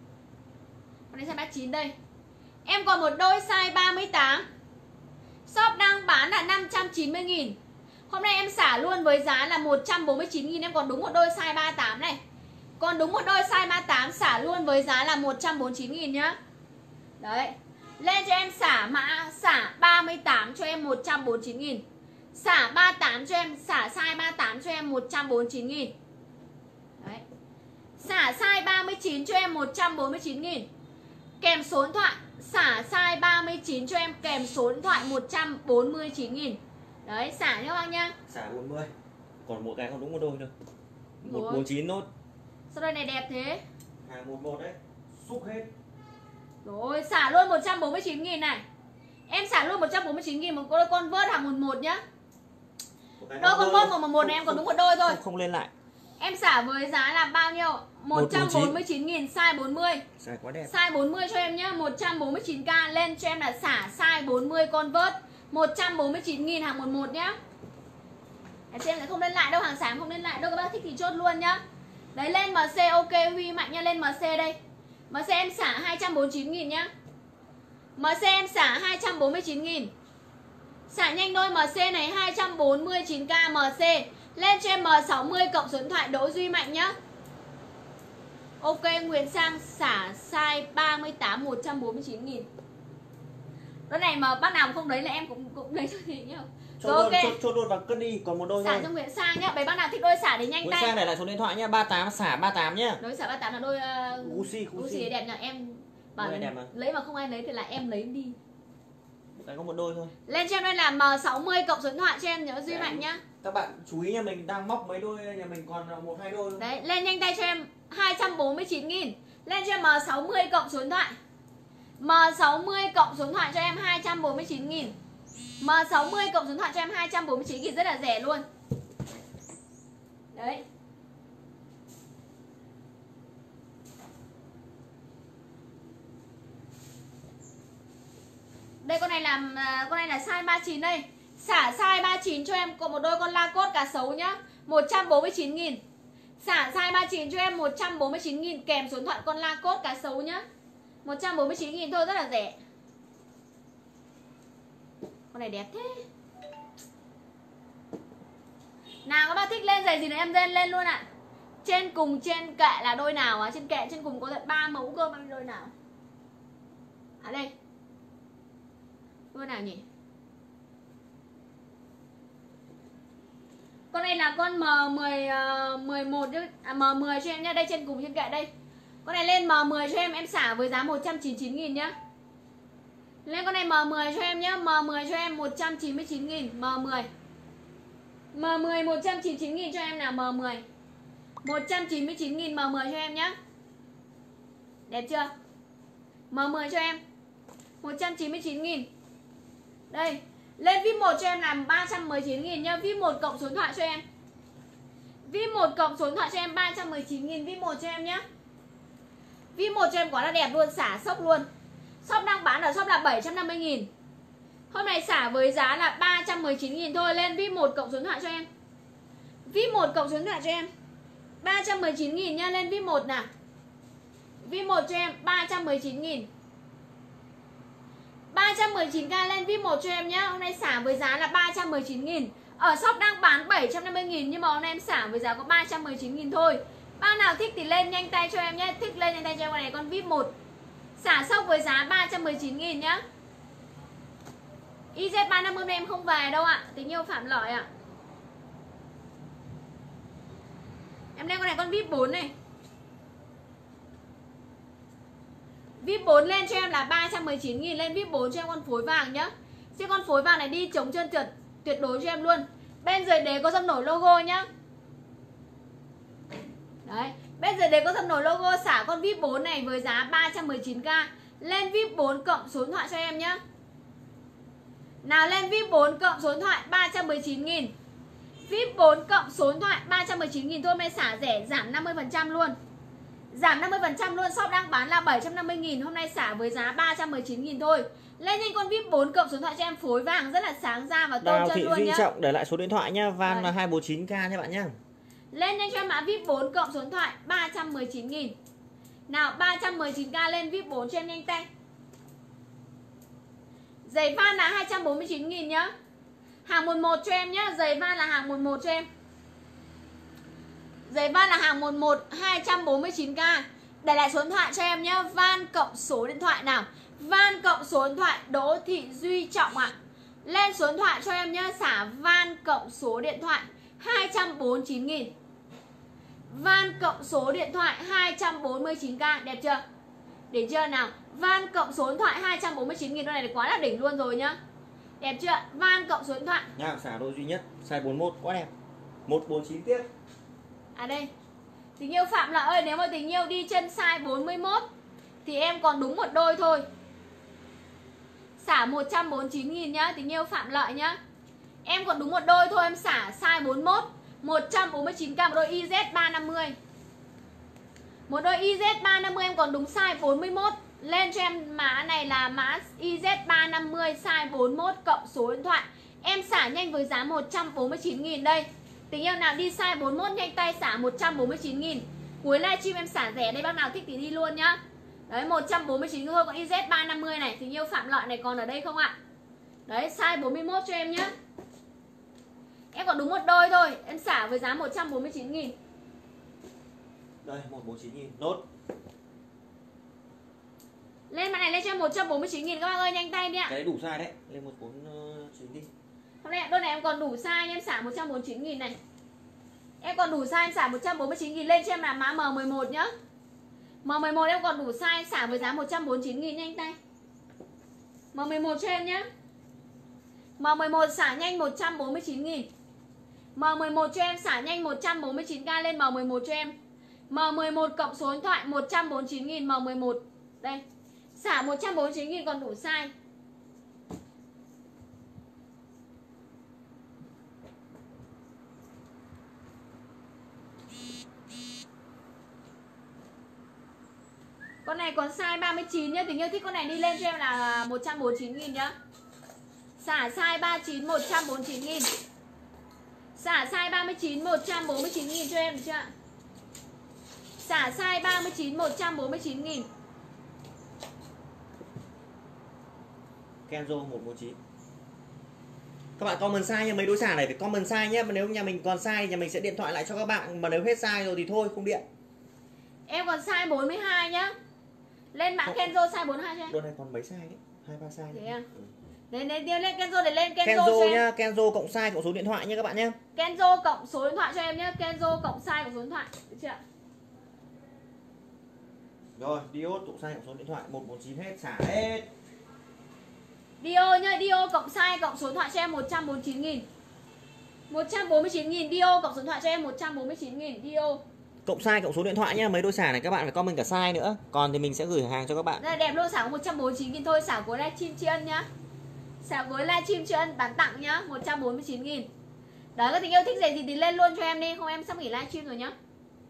Con này size ba mươi chín đây. Em còn một đôi size ba mươi tám. Shop đang bán là năm trăm chín mươi nghìn. Hôm nay em xả luôn với giá là một trăm bốn mươi chín nghìn. Em còn đúng một đôi size ba mươi tám này. Còn đúng một đôi size ba mươi tám, xả luôn với giá là một trăm bốn mươi chín nghìn nhá. Đấy. Lên cho em xả mã xả ba mươi tám cho em một trăm bốn mươi chín nghìn. Xả ba mươi tám cho em, xả size ba mươi tám cho em một trăm bốn mươi chín nghìn. Đấy. Xả size ba mươi chín cho em một trăm bốn mươi chín nghìn. Kèm số điện thoại. Xả size ba mươi chín cho em kèm số điện thoại một trăm bốn mươi chín nghìn. Đấy, xả nhá các bác nhá. Xả bốn mươi. Còn một cái không đúng một đôi thôi. một bốn chín nốt. Sao đôi này đẹp thế? Hàng một một đấy. Xúc hết. Rồi, xả luôn một trăm bốn mươi chín nghìn này. Em xả luôn một trăm bốn mươi chín nghìn một đôi con vớt hàng một một nhá. Đôi con vớt một một một này em còn đúng một đôi thôi. Không, không lên lại. Em xả với giá là bao nhiêu? một trăm bốn mươi chín nghìn size bốn mươi. Size quá đẹp. Size bốn mươi cho em nhá, một trăm bốn mươi chín k. Lên cho em là xả size bốn mươi con vớt một trăm bốn mươi chín nghìn hàng một một nhá. Em xem lại không lên lại đâu, hàng sáng không lên lại đâu, các bác thích thì chốt luôn nhá. Đấy, lên em xê ok Huy mạnh nha, lên em xê đây. em xê em xả hai trăm bốn mươi chín nghìn nhá. em xê em xả hai trăm bốn mươi chín nghìn. Xả nhanh đôi em xê này hai trăm bốn mươi chín k em xê. Lên cho em M sáu mươi cộng số điện thoại Đỗ Duy Mạnh nhá. Ok, Nguyễn Sang xả size ba mươi tám một trăm bốn mươi chín nghìn. Đôi này mà bác nào không lấy là em cũng cũng lấy cho chị nhá. Cho Rồi, đôi, ok. cho, cho đôi vào cân đi, còn một đôi Xả thôi. cho Nguyễn Sang nhá. Mấy bác nào thích đôi xả thì nhanh Nguyễn tay. Sang để lại số điện thoại nhá, ba mươi tám xả ba mươi tám nhá. Đôi xả ba mươi tám là đôi uh, Gucci, Gucci đẹp nhỉ, em bảo đẹp mà. lấy mà không ai lấy thì là em lấy đi. Một cái có một đôi thôi. Lên cho em đây là M sáu mươi cộng số điện thoại cho em nhớ Duy Đấy. Mạnh nhá. Các bạn chú ý, nhà mình đang móc mấy đôi, nhà mình còn một hai đôi thôi. Đấy, lên nhanh tay cho em hai trăm bốn mươi chín nghìn. Lên cho em M sáu mươi cộng số điện thoại. M sáu mươi cộng số điện thoại cho em hai trăm bốn mươi chín nghìn. M sáu mươi cộng số điện thoại cho em hai trăm bốn mươi chín nghìn, rất là rẻ luôn. Đấy. Đây con này là con này là size ba mươi chín đây. Xả size ba mươi chín cho em có một đôi con Lacoste cá sấu nhá, một trăm bốn mươi chín nghìn. Xả size ba mươi chín cho em một trăm bốn mươi chín nghìn kèm số điện thoại con Lacoste cá sấu nhá. một trăm bốn mươi chín nghìn thôi, rất là rẻ. Con này đẹp thế. Nào các bác thích lên giày gì nữa em lên lên luôn ạ. À. Trên cùng trên kệ là đôi nào à? Trên kệ trên cùng có tận ba mẫu cơ, bao nhiêu đôi nào? À đây. Đôi nào nhỉ? Con này là con M mười, uh, mười một chứ, à, M mười cho em nhá. Đây trên cùng trên kệ đây. Con này lên M mười cho em, em xả với giá một trăm chín mươi chín nghìn nhá. Lên con này M mười cho em nhá. M mười cho em một trăm chín mươi chín nghìn. M mười M mười một trăm chín mươi chín nghìn cho em nào. M mười một trăm chín mươi chín nghìn M mười cho em nhá. Đẹp chưa? M mười cho em một trăm chín mươi chín nghìn. Đây. Lên vê i pê một cho em là ba trăm mười chín nghìn nhá. vê i pê một cộng số điện thoại cho em. vê i pê một cộng số điện thoại cho em ba trăm mười chín nghìn. vê i pê một cho em nhá. vê i pê một cho em quá là đẹp luôn. Xả sốc luôn. Shop đang bán ở shop là bảy trăm năm mươi nghìn. Hôm nay xả với giá là ba trăm mười chín nghìn thôi. Lên vê i pê một cộng số điện thoại cho em. vê i pê một cộng số điện thoại cho em ba trăm mười chín nghìn nha. Lên vê i pê một nào. vê i pê một cho em ba trăm mười chín nghìn. ba trăm mười chín k lên vê i pê một cho em nhá. Hôm nay xả với giá là ba trăm mười chín nghìn. Ở shop đang bán bảy trăm năm mươi nghìn, nhưng mà hôm nay em xả với giá có ba trăm mười chín nghìn thôi. Bác nào thích thì lên nhanh tay cho em nhé. Thích lên nhanh tay cho em con này, con vê i pê một. Xả sốc với giá ba trăm mười chín nghìn nhá. i zét ba năm mươi em không về đâu ạ. Tình yêu Phạm Lợi ạ. Em đem con này con vê i pê bốn này. vê i pê bốn lên cho em là ba trăm mười chín nghìn. Lên vê i pê bốn cho em con phối vàng nhá. Xem con phối vàng này đi chống trơn trượt tuyệt đối cho em luôn. Bên dưới đế có dâm nổi logo nhá. Đấy. Bên dưới đế có dâm nổi logo. Xả con vê i pê bốn này với giá ba trăm mười chín k. Lên vê i pê bốn cộng số điện thoại cho em nhá. Nào lên vê i pê bốn cộng số điện thoại ba trăm mười chín nghìn. vê i pê bốn cộng số điện thoại ba trăm mười chín nghìn thôi. Hôm nay xả rẻ giảm năm mươi phần trăm luôn. Giảm năm mươi phần trăm luôn. Shop đang bán là bảy trăm năm mươi nghìn. Hôm nay xả với giá ba trăm mười chín nghìn thôi. Lên nhanh con vê i pê bốn cộng số điện thoại cho em phối vàng rất là sáng da và tôn chân luôn nhá. Đào Thị Duy Trọng để lại số điện thoại nhá. Van là hai bốn chín k nha bạn nhá. Lên nhanh cho em mã vê i pê bốn cộng số điện thoại ba trăm mười chín nghìn. Nào ba trăm mười chín k lên vê i pê bốn cho em nhanh tay. Giày van là hai trăm bốn mươi chín nghìn nhá. Hàng một một cho em nhá. Giày van là hàng một một cho em. Giày van là hàng một một hai trăm bốn mươi chín k. Để lại số điện thoại cho em nhá. Van cộng số điện thoại nào. Van cộng số điện thoại Đỗ Thị Duy Trọng ạ. À. Lên số điện thoại cho em nhá. Xả van cộng số điện thoại hai trăm bốn mươi chín nghìn. Van cộng số điện thoại hai trăm bốn mươi chín k. Đẹp chưa? Để chưa nào. Van cộng số điện thoại hai trăm bốn mươi chín nghìn. Đôi này là quá là đỉnh luôn rồi nhá. Đẹp chưa? Van cộng số điện thoại. Nào xả đôi duy nhất. Size bốn mươi mốt quá đẹp. một bốn chín tiếp. À đây. Tình yêu Phạm Lợi ơi, nếu mà tình yêu đi chân size bốn mươi mốt thì em còn đúng một đôi thôi. Xả một trăm bốn mươi chín nghìn nhá. Tình yêu Phạm Lợi nhá. Em còn đúng một đôi thôi. Em xả size bốn mươi mốt một trăm bốn mươi chín k một đôi i zét ba năm mươi. Một đôi i zét ba năm mươi em còn đúng size bốn mươi mốt. Lên cho em mã này là mã i zét ba năm mươi size bốn mươi mốt cộng số điện thoại. Em xả nhanh với giá một trăm bốn mươi chín nghìn đây. Tình yêu nào đi size bốn mươi mốt nhanh tay xả một trăm bốn mươi chín nghìn. Cuối livestream em xả rẻ đây, bác nào thích thì đi luôn nhá. Đấy một trăm bốn mươi chín thôi. Còn i zét ba năm mươi này. Tình yêu Phạm Lợi này còn ở đây không ạ? Đấy size bốn mươi mốt cho em nhá. Em còn đúng một đôi thôi. Em xả với giá một trăm bốn mươi chín nghìn. Đây một trăm bốn mươi chín nghìn. Nốt. Lên mặt này lên cho em một trăm bốn mươi chín nghìn các bác ơi, nhanh tay đi ạ. Cái đủ size đấy. Lên một trăm bốn mươi chín đi. Hôm nay đôi này em còn đủ size em xả một trăm bốn mươi chín nghìn này. Em còn đủ size em xả một trăm bốn mươi chín nghìn. Lên cho em là mã M mười một nhá. M mười một em còn đủ size xả với giá một trăm bốn mươi chín nghìn nhanh tay. M mười một cho em nhá. M mười một xả nhanh một trăm bốn mươi chín nghìn. M mười một cho em xả nhanh một trăm bốn mươi chín k lên M mười một cho em. M mười một cộng số điện thoại một trăm bốn mươi chín nghìn M mười một. Đây. Xả một trăm bốn mươi chín nghìn còn đủ size. Con này còn size ba mươi chín nhá. Tình yêu thích con này đi lên cho em là một trăm bốn mươi chín nghìn nhá. Xả size ba mươi chín một trăm bốn mươi chín nghìn. Xả size ba mươi chín một trăm bốn mươi chín nghìn cho em được chưa ạ? Xả size ba mươi chín một trăm bốn mươi chín nghìn. Kenzo một bốn chín. Các bạn comment size nha, mấy đôi xả này phải comment size nhé. Mà nếu nhà mình còn size thì nhà mình sẽ điện thoại lại cho các bạn. Mà nếu hết size rồi thì thôi không điện. Em còn size bốn mươi hai nhá. Lên mã Kenzo size bốn mươi hai cho em. Đôi này còn mấy size đấy? hai ba size. Thế à? Ừ. Đấy, đấy, đi lên Kenzo để lên Kenzo, Kenzo cho em. nhá, Kenzo cộng size cộng số điện thoại nhé các bạn nhé. Kenzo cộng số điện thoại cho em nhé. Kenzo cộng size cộng số điện thoại. Được chưa ạ? Rồi, diode cộng size cộng số điện thoại một bốn chín hết, xả hết. Dio nhá, Dio cộng size cộng số điện thoại cho em một trăm bốn mươi chín nghìn. một trăm bốn mươi chín nghìn Dio cộng số điện thoại cho em một trăm bốn mươi chín nghìn Dio. Cộng size cộng số điện thoại nhá, mấy đôi xả này các bạn phải comment cả size nữa. Còn thì mình sẽ gửi hàng cho các bạn. Đây đẹp luôn, xả có một trăm bốn mươi chín nghìn thôi, xả cuối livestream tri ân nhá. Xả cuối livestream tri ân bán tặng nhá, một trăm bốn mươi chín nghìn. Đấy, các tình yêu thích gì thì, thì lên luôn cho em đi, không em sắp nghỉ livestream rồi nhá.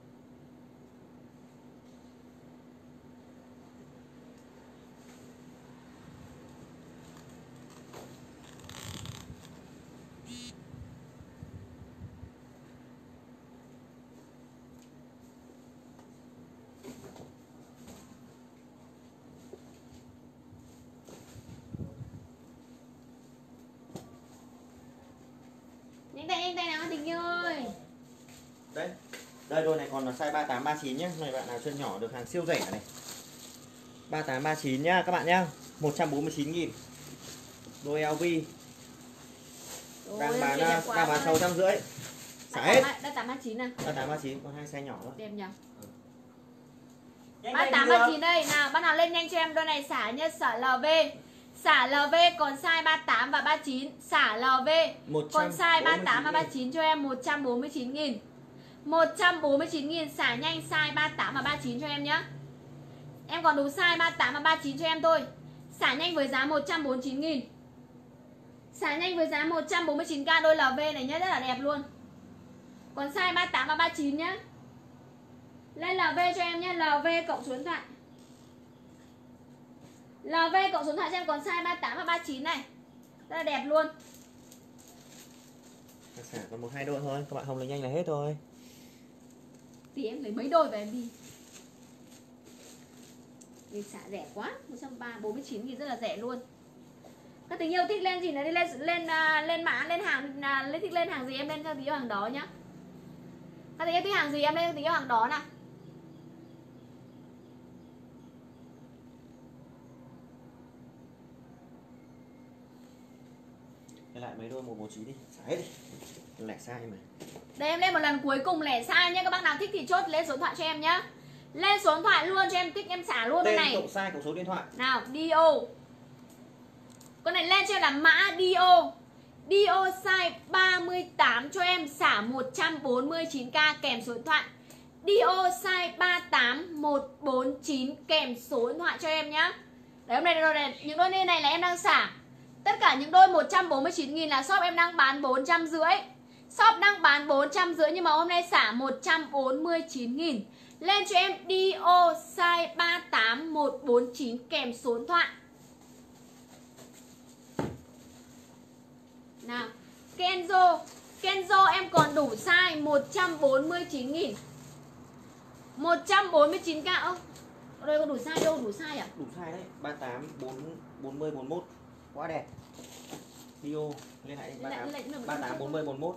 Nhanh tay nhanh tay nào tình yêu ơi. Đấy. Đây đôi này còn là size ba tám ba chín nhá. Này bạn nào chân nhỏ được hàng siêu rẻ này. ba tám ba chín nhá các bạn nhá. một trăm bốn mươi chín nghìn. Đôi lờ vê. Đang bán đang bán sáu trăm rưỡi. Xả hết. Đã tám ba chín nè. ba tám ba chín còn hai size nhỏ thôi. Đẹp nhỉ. Ừ. ba tám ba chín đây, nào bác nào lên nhanh cho em đôi này xả nhá, xả lờ vê. Xả lờ vê còn size ba tám và ba chín, xả lờ vê còn size ba tám và ba chín cho em một trăm bốn mươi chín nghìn. một trăm bốn mươi chín nghìn xả nhanh size ba tám và ba chín cho em nhá. Em còn đủ size ba tám và ba chín cho em thôi. Xả nhanh với giá một trăm bốn mươi chín nghìn. Xả nhanh với giá một trăm bốn mươi chín k đôi lờ vê này nhá, rất là đẹp luôn. Còn size ba tám và ba chín nhá. Lên lờ vê cho em nhá, lờ vê cộng số điện thoại. lờ vê cộng số điện thoại cho em còn size ba tám và ba chín này. Rất là đẹp luôn. Xả còn một hai đôi thôi, các bạn không lấy nhanh là hết thôi. Thì em lấy mấy đôi về em đi. Vì xả rẻ quá, một trăm bốn mươi chín nghìn rất là rẻ luôn. Các tình yêu thích lên gì là đi lên lên uh, lên mã lên hàng uh, lên thích lên hàng gì em lên cho tình yêu hàng đó nhá. Các tình yêu thích hàng gì em lên cho tình yêu hàng đó nào. Lên lại mấy đôi một bốn chín đi, xả hết đi. Lẻ size mà. Đây em lên một lần cuối cùng lẻ size nhá, các bác nào thích thì chốt lên số điện thoại cho em nhá. Lên số điện thoại luôn cho em, thích em xả luôn đây này. Tên cộng size cộng số điện thoại. Nào, Dio. Con này lên cho em là mã Dio. Dio size ba mươi tám cho em, xả một trăm bốn mươi chín k kèm số điện thoại. Dio size ba tám một bốn chín kèm số điện thoại cho em nhá. Đấy, hôm nay đôi này, những đôi này là em đang xả. Tất cả những đôi một trăm bốn mươi chín nghìn là shop em đang bán bốn trăm rưỡi. Shop đang bán bốn trăm rưỡi nhưng mà hôm nay xả một trăm bốn mươi chín nghìn. Lên cho em Dio size ba tám một bốn chín kèm số điện thoại. Nào, Kenzo. Kenzo em còn đủ size một trăm bốn mươi chín nghìn. một trăm bốn mươi chín k. Ơ, ở đây có đủ size đâu, đủ size à? Đủ size đấy, ba tám bốn bốn mươi bốn mốt. Quá đẹp. Dio lên lại đi, ba tám bốn mươi bốn mốt.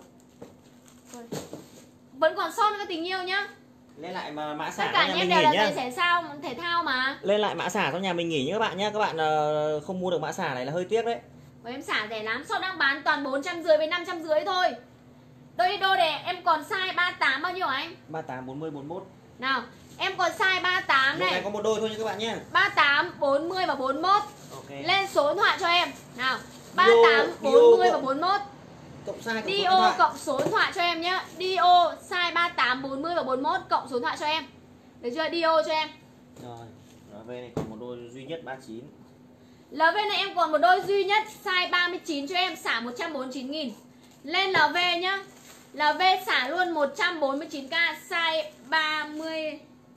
Vẫn còn son các tình yêu nhá. Lên lại mà mã xả tất cả nhà em mình đều nghỉ là nhá. giày thể thao, thể thao mà. Lên lại mã xả cho nhà mình nghỉ nhá các bạn nhá. Các bạn uh, không mua được mã xả này là hơi tiếc đấy. Và em xả rẻ lắm, shop đang bán toàn bốn trăm rưỡi với năm trăm rưỡi thôi. Đôi đô để em còn size ba tám bao nhiêu hả anh? ba tám bốn mươi bốn mốt. Nào, em còn size ba tám này. Này có một đôi thôi nha các bạn nhé. ba tám, bốn mươi và bốn mốt. Ok. Lên số điện thoại cho em. Nào, ba tám, bốn mươi và bốn mốt. cộng size cộng số đi điện ô thoại. cộng số điện thoại cho em nhá. đi ô size ba tám, bốn mươi và bốn mươi mốt cộng số điện thoại cho em. Được chưa? đi ô cho em. Rồi, lờ vê này còn một đôi duy nhất ba chín. lờ vê này em còn một đôi duy nhất size ba mươi chín cho em, xả một trăm bốn mươi chín nghìn. Lên lờ vê nhá. lờ vê xả luôn một trăm bốn mươi chín k size ba mươi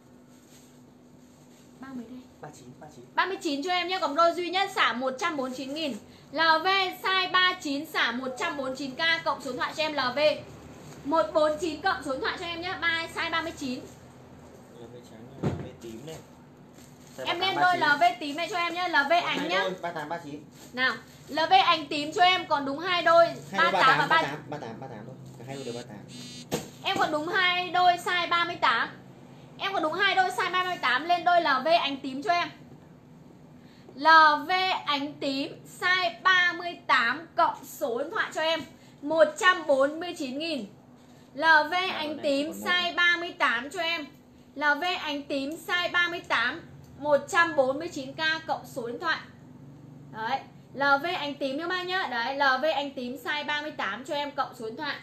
ba mươi đây. ba chín, ba chín. ba mươi chín cho em nhé, còn đôi duy nhất xả một trăm bốn mươi chín nghìn. lờ vê size ba mươi chín xả một trăm bốn mươi chín k cộng số điện thoại cho em lờ vê. một bốn chín cộng số điện thoại cho em nhé, ba size ba mươi chín. lờ vê trắng, lờ vê tím này. Size Em ba tám, lên ba đôi chín. lờ vê tím này cho em nhé, lờ vê Còn ảnh hai nhá. đôi, ba tám, ba chín. Nào, lờ vê ảnh tím cho em còn đúng hai đôi Hai đôi ba tám và ba ba tám, ba tám, ba tám thôi. Cả hai đôi đều ba tám. em còn đúng hai đôi size ba mươi tám. Em còn đúng hai đôi size ba mươi tám, lên đôi lờ vê ảnh tím cho em. lờ vê ánh tím size ba mươi tám cộng số điện thoại cho em một trăm bốn mươi chín nghìn. lờ vê ánh tím size ba mươi tám cho em. lờ vê ánh tím size ba mươi tám một trăm bốn mươi chín k cộng số điện thoại. Đấy, lờ vê ánh tím nhá bác nhá. Đấy, lờ vê ánh tím size ba mươi tám cho em cộng số điện thoại.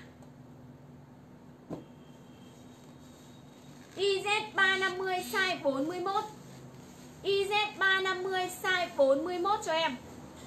i dét ba năm mươi size bốn mươi mốt. i dét ba năm mươi size bốn mươi mốt cho em.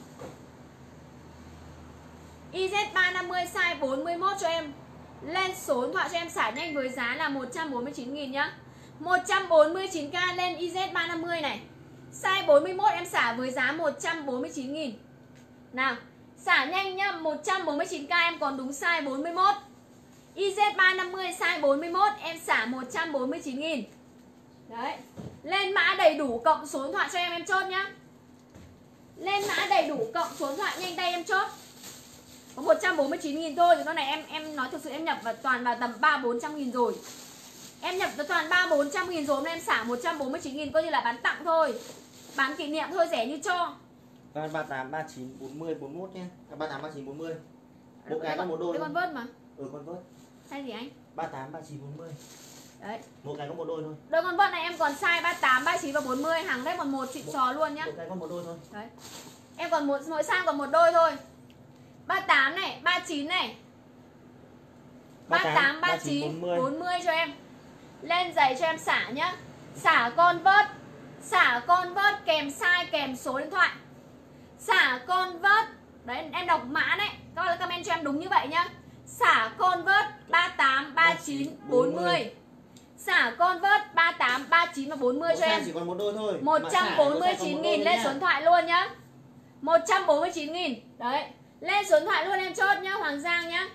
i dét ba năm mươi size bốn mươi mốt cho em. Lên số điện thoại cho em xả nhanh với giá là một trăm bốn mươi chín nghìn nhá. một trăm bốn mươi chín k lên i dét ba năm mươi này. Size bốn mươi mốt em xả với giá một trăm bốn mươi chín nghìn. Nào, xả nhanh nhá, một trăm bốn mươi chín k em còn đúng size bốn mươi mốt. i dét ba năm mươi size bốn mươi mốt em xả một trăm bốn mươi chín nghìn. Đấy. Lên mã đầy đủ cộng số điện thoại cho em em chốt nhá. Lên mã đầy đủ cộng số điện thoại nhanh tay em chốt. Có một trăm bốn mươi chín nghìn thôi, thì con này em em nói thực sự em nhập vào toàn vào tầm ba bốn trăm nghìn rồi. Em nhập vào toàn ba bốn trăm nghìn rồi nên em xả một trăm bốn mươi chín nghìn coi như là bán tặng thôi. Bán kỷ niệm thôi, rẻ như cho. Con ba tám, ba chín, bốn mươi, bốn mươi mốt nhé. ba tám, ba chín, bốn mươi. Một cái có một đôi. Đây con vớt mà. Ừ, con vớt. Size gì anh? ba tám, ba chín, bốn mươi. Đấy. Một cái có một đôi thôi. Đôi con vớt này em còn size ba tám, ba chín và bốn mươi, hàng đây còn một xịn sò luôn nhá. Một cái có một đôi thôi. Đấy. Em còn một mỗi sang còn một đôi thôi. ba tám này, ba chín này. ba tám, ba chín, bốn mươi cho em. Lên giày cho em xả nhá. Xả con vớt. Xả con vớt kèm size kèm số điện thoại. Xả con vớt. Đấy, em đọc mã đấy. Các bạn comment cho em đúng như vậy nhá. Xả con vớt ba tám, ba chín, bốn mươi. Xả con vớt ba tám, ba chín và bốn mươi cho em. Chỉ còn một đôi thôi. một trăm bốn mươi chín nghìn lên số điện thoại luôn nhá. một trăm bốn mươi chín nghìn. Đấy. Lên số điện thoại luôn em chốt nhá, Hoàng Giang nhá.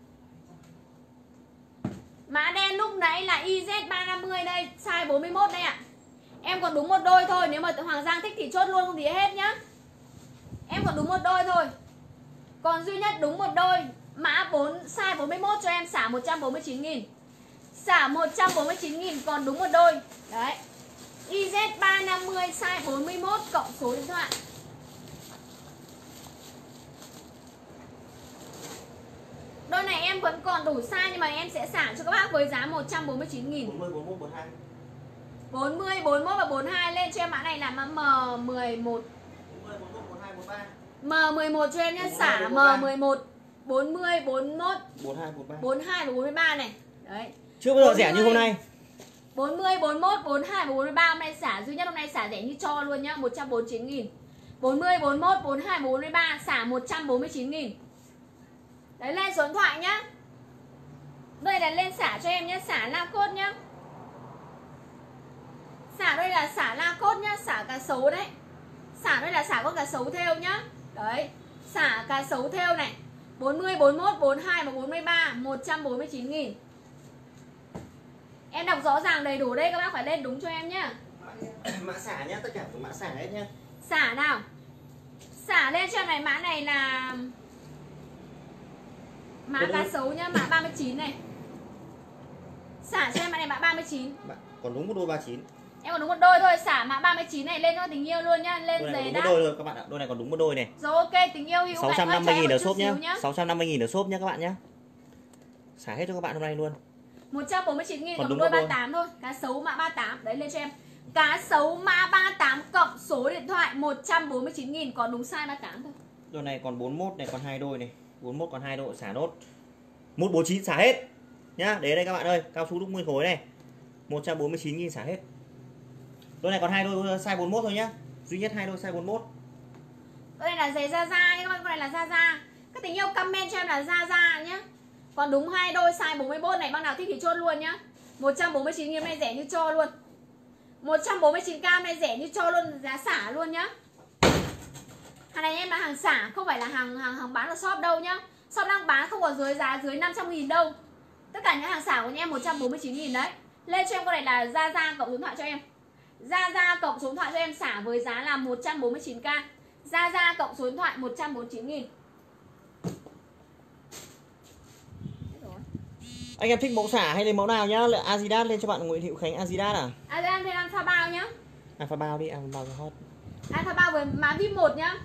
Mã đen lúc nãy là i dét ba năm mươi đây, size bốn mươi mốt đây ạ. À. Em còn đúng một đôi thôi, nếu mà Hoàng Giang thích thì chốt luôn không thì hết nhá. Em còn đúng một đôi thôi. Còn duy nhất đúng một đôi, mã bốn size bốn mươi mốt cho em xả một trăm bốn mươi chín nghìn. Xả một trăm bốn mươi chín nghìn còn đúng một đôi. Đấy. i dét ba năm mươi size bốn mươi mốt cộng số điện thoại. Đôi này em vẫn còn đủ size nhưng mà em sẽ xả cho các bác với giá một trăm bốn mươi chín nghìn. bốn mươi, bốn mươi mốt, bốn mươi hai. bốn mươi, bốn mươi mốt và bốn mươi hai lên cho em mã này là mã M mười một. bốn mươi, bốn mươi mốt, bốn mươi hai, bốn mươi ba. M mười một cho em nhé, xả M mười một, bốn mươi, bốn mươi mốt, bốn mươi hai, bốn mươi ba. bốn mươi hai và bốn mươi ba này. Đấy. Chưa bao giờ rẻ như hôm nay. bốn mươi, bốn mươi mốt, bốn mươi hai và bốn mươi ba hôm nay xả duy nhất hôm nay xả rẻ như cho luôn nhá, một trăm bốn mươi chín nghìn. bốn mươi, bốn mươi mốt, bốn mươi hai và bốn mươi ba xả một trăm bốn mươi chín nghìn. Đấy, lên số điện thoại nhá. Đây là lên xả cho em nhé, xả la cốt nhá. Xả đây là xả la cốt nhá, xả cá sấu đấy. Xả đây là xả con cá sấu thêu nhá. Đấy, xả cá sấu thêu này. bốn mươi, bốn mươi mốt, bốn mươi hai và bốn mươi ba, một trăm bốn mươi chín nghìn. Em đọc rõ ràng đầy đủ đây, các bác phải lên đúng cho em nhá. Mã xả nhá, tất cả các mã xả hết nhá. Xả nào. Xả lên cho em này, mã này là mã cá sấu nhá, mã ba mươi chín này. Xả cho em mã này mã ba mươi chín. Còn đúng một đôi ba chín. Em còn đúng một đôi thôi, xả mã ba mươi chín này lên cho tình yêu luôn nhá, lên giày đắt. Đôi rồi các bạn ạ, đôi này còn đúng một đôi này. Rồi ok, tình yêu hữu sáu trăm năm mươi nghìn ở shop nhá. sáu trăm năm mươi nghìn ở shop nhá các bạn nhá. Xả hết cho các bạn hôm nay luôn. một trăm bốn mươi chín nghìn còn, còn đúng đôi ba mươi tám thôi. Cá sấu mã ba mươi tám, đấy lên cho em. Cá sấu mã ba mươi tám cộng số điện thoại một trăm bốn mươi chín nghìn còn đúng size ba mươi tám thôi. Đôi này còn bốn mươi mốt này, còn hai đôi này. bốn mốt còn hai độ xả nốt. một bốn chín xả hết nhá. Đến đây các bạn ơi, cao su đúc nguyên khối này. một trăm bốn mươi chín nghìn xả hết. Đôi này còn hai đôi size bốn mốt thôi nhá. Duy nhất hai đôi size bốn mốt. Đôi này là giày da da nhá các bạn, con này là da da. Các tình yêu comment cho em là da da nhá. Còn đúng hai đôi size bốn mươi mốt này, bác nào thích thì chốt luôn nhá. một trăm bốn mươi chín nghìn này rẻ như cho luôn. một trăm bốn mươi chín k này rẻ như cho luôn, giá xả luôn nhá. Hàng này em là hàng xả, không phải là hàng hàng hàng bán ở shop đâu nhá. Shop đang bán không có dưới giá dưới năm trăm nghìn đâu. Tất cả những hàng xả của nhà em một trăm bốn mươi chín nghìn đấy. Lên cho em con này là da da cộng số điện thoại cho em. Da da cộng số điện thoại cho em xả với giá là một trăm bốn mươi chín k. Da da cộng số điện thoại một trăm bốn mươi chín nghìn. Anh em thích mẫu xả hay lấy mẫu nào nhá? Adidas lên cho bạn Nguyễn Hữu Khánh Adidas à? Adidas lên alpha bao nhá. Alpha bao đi, alpha bao hot. Alpha bao với mã vê i pê một nhá.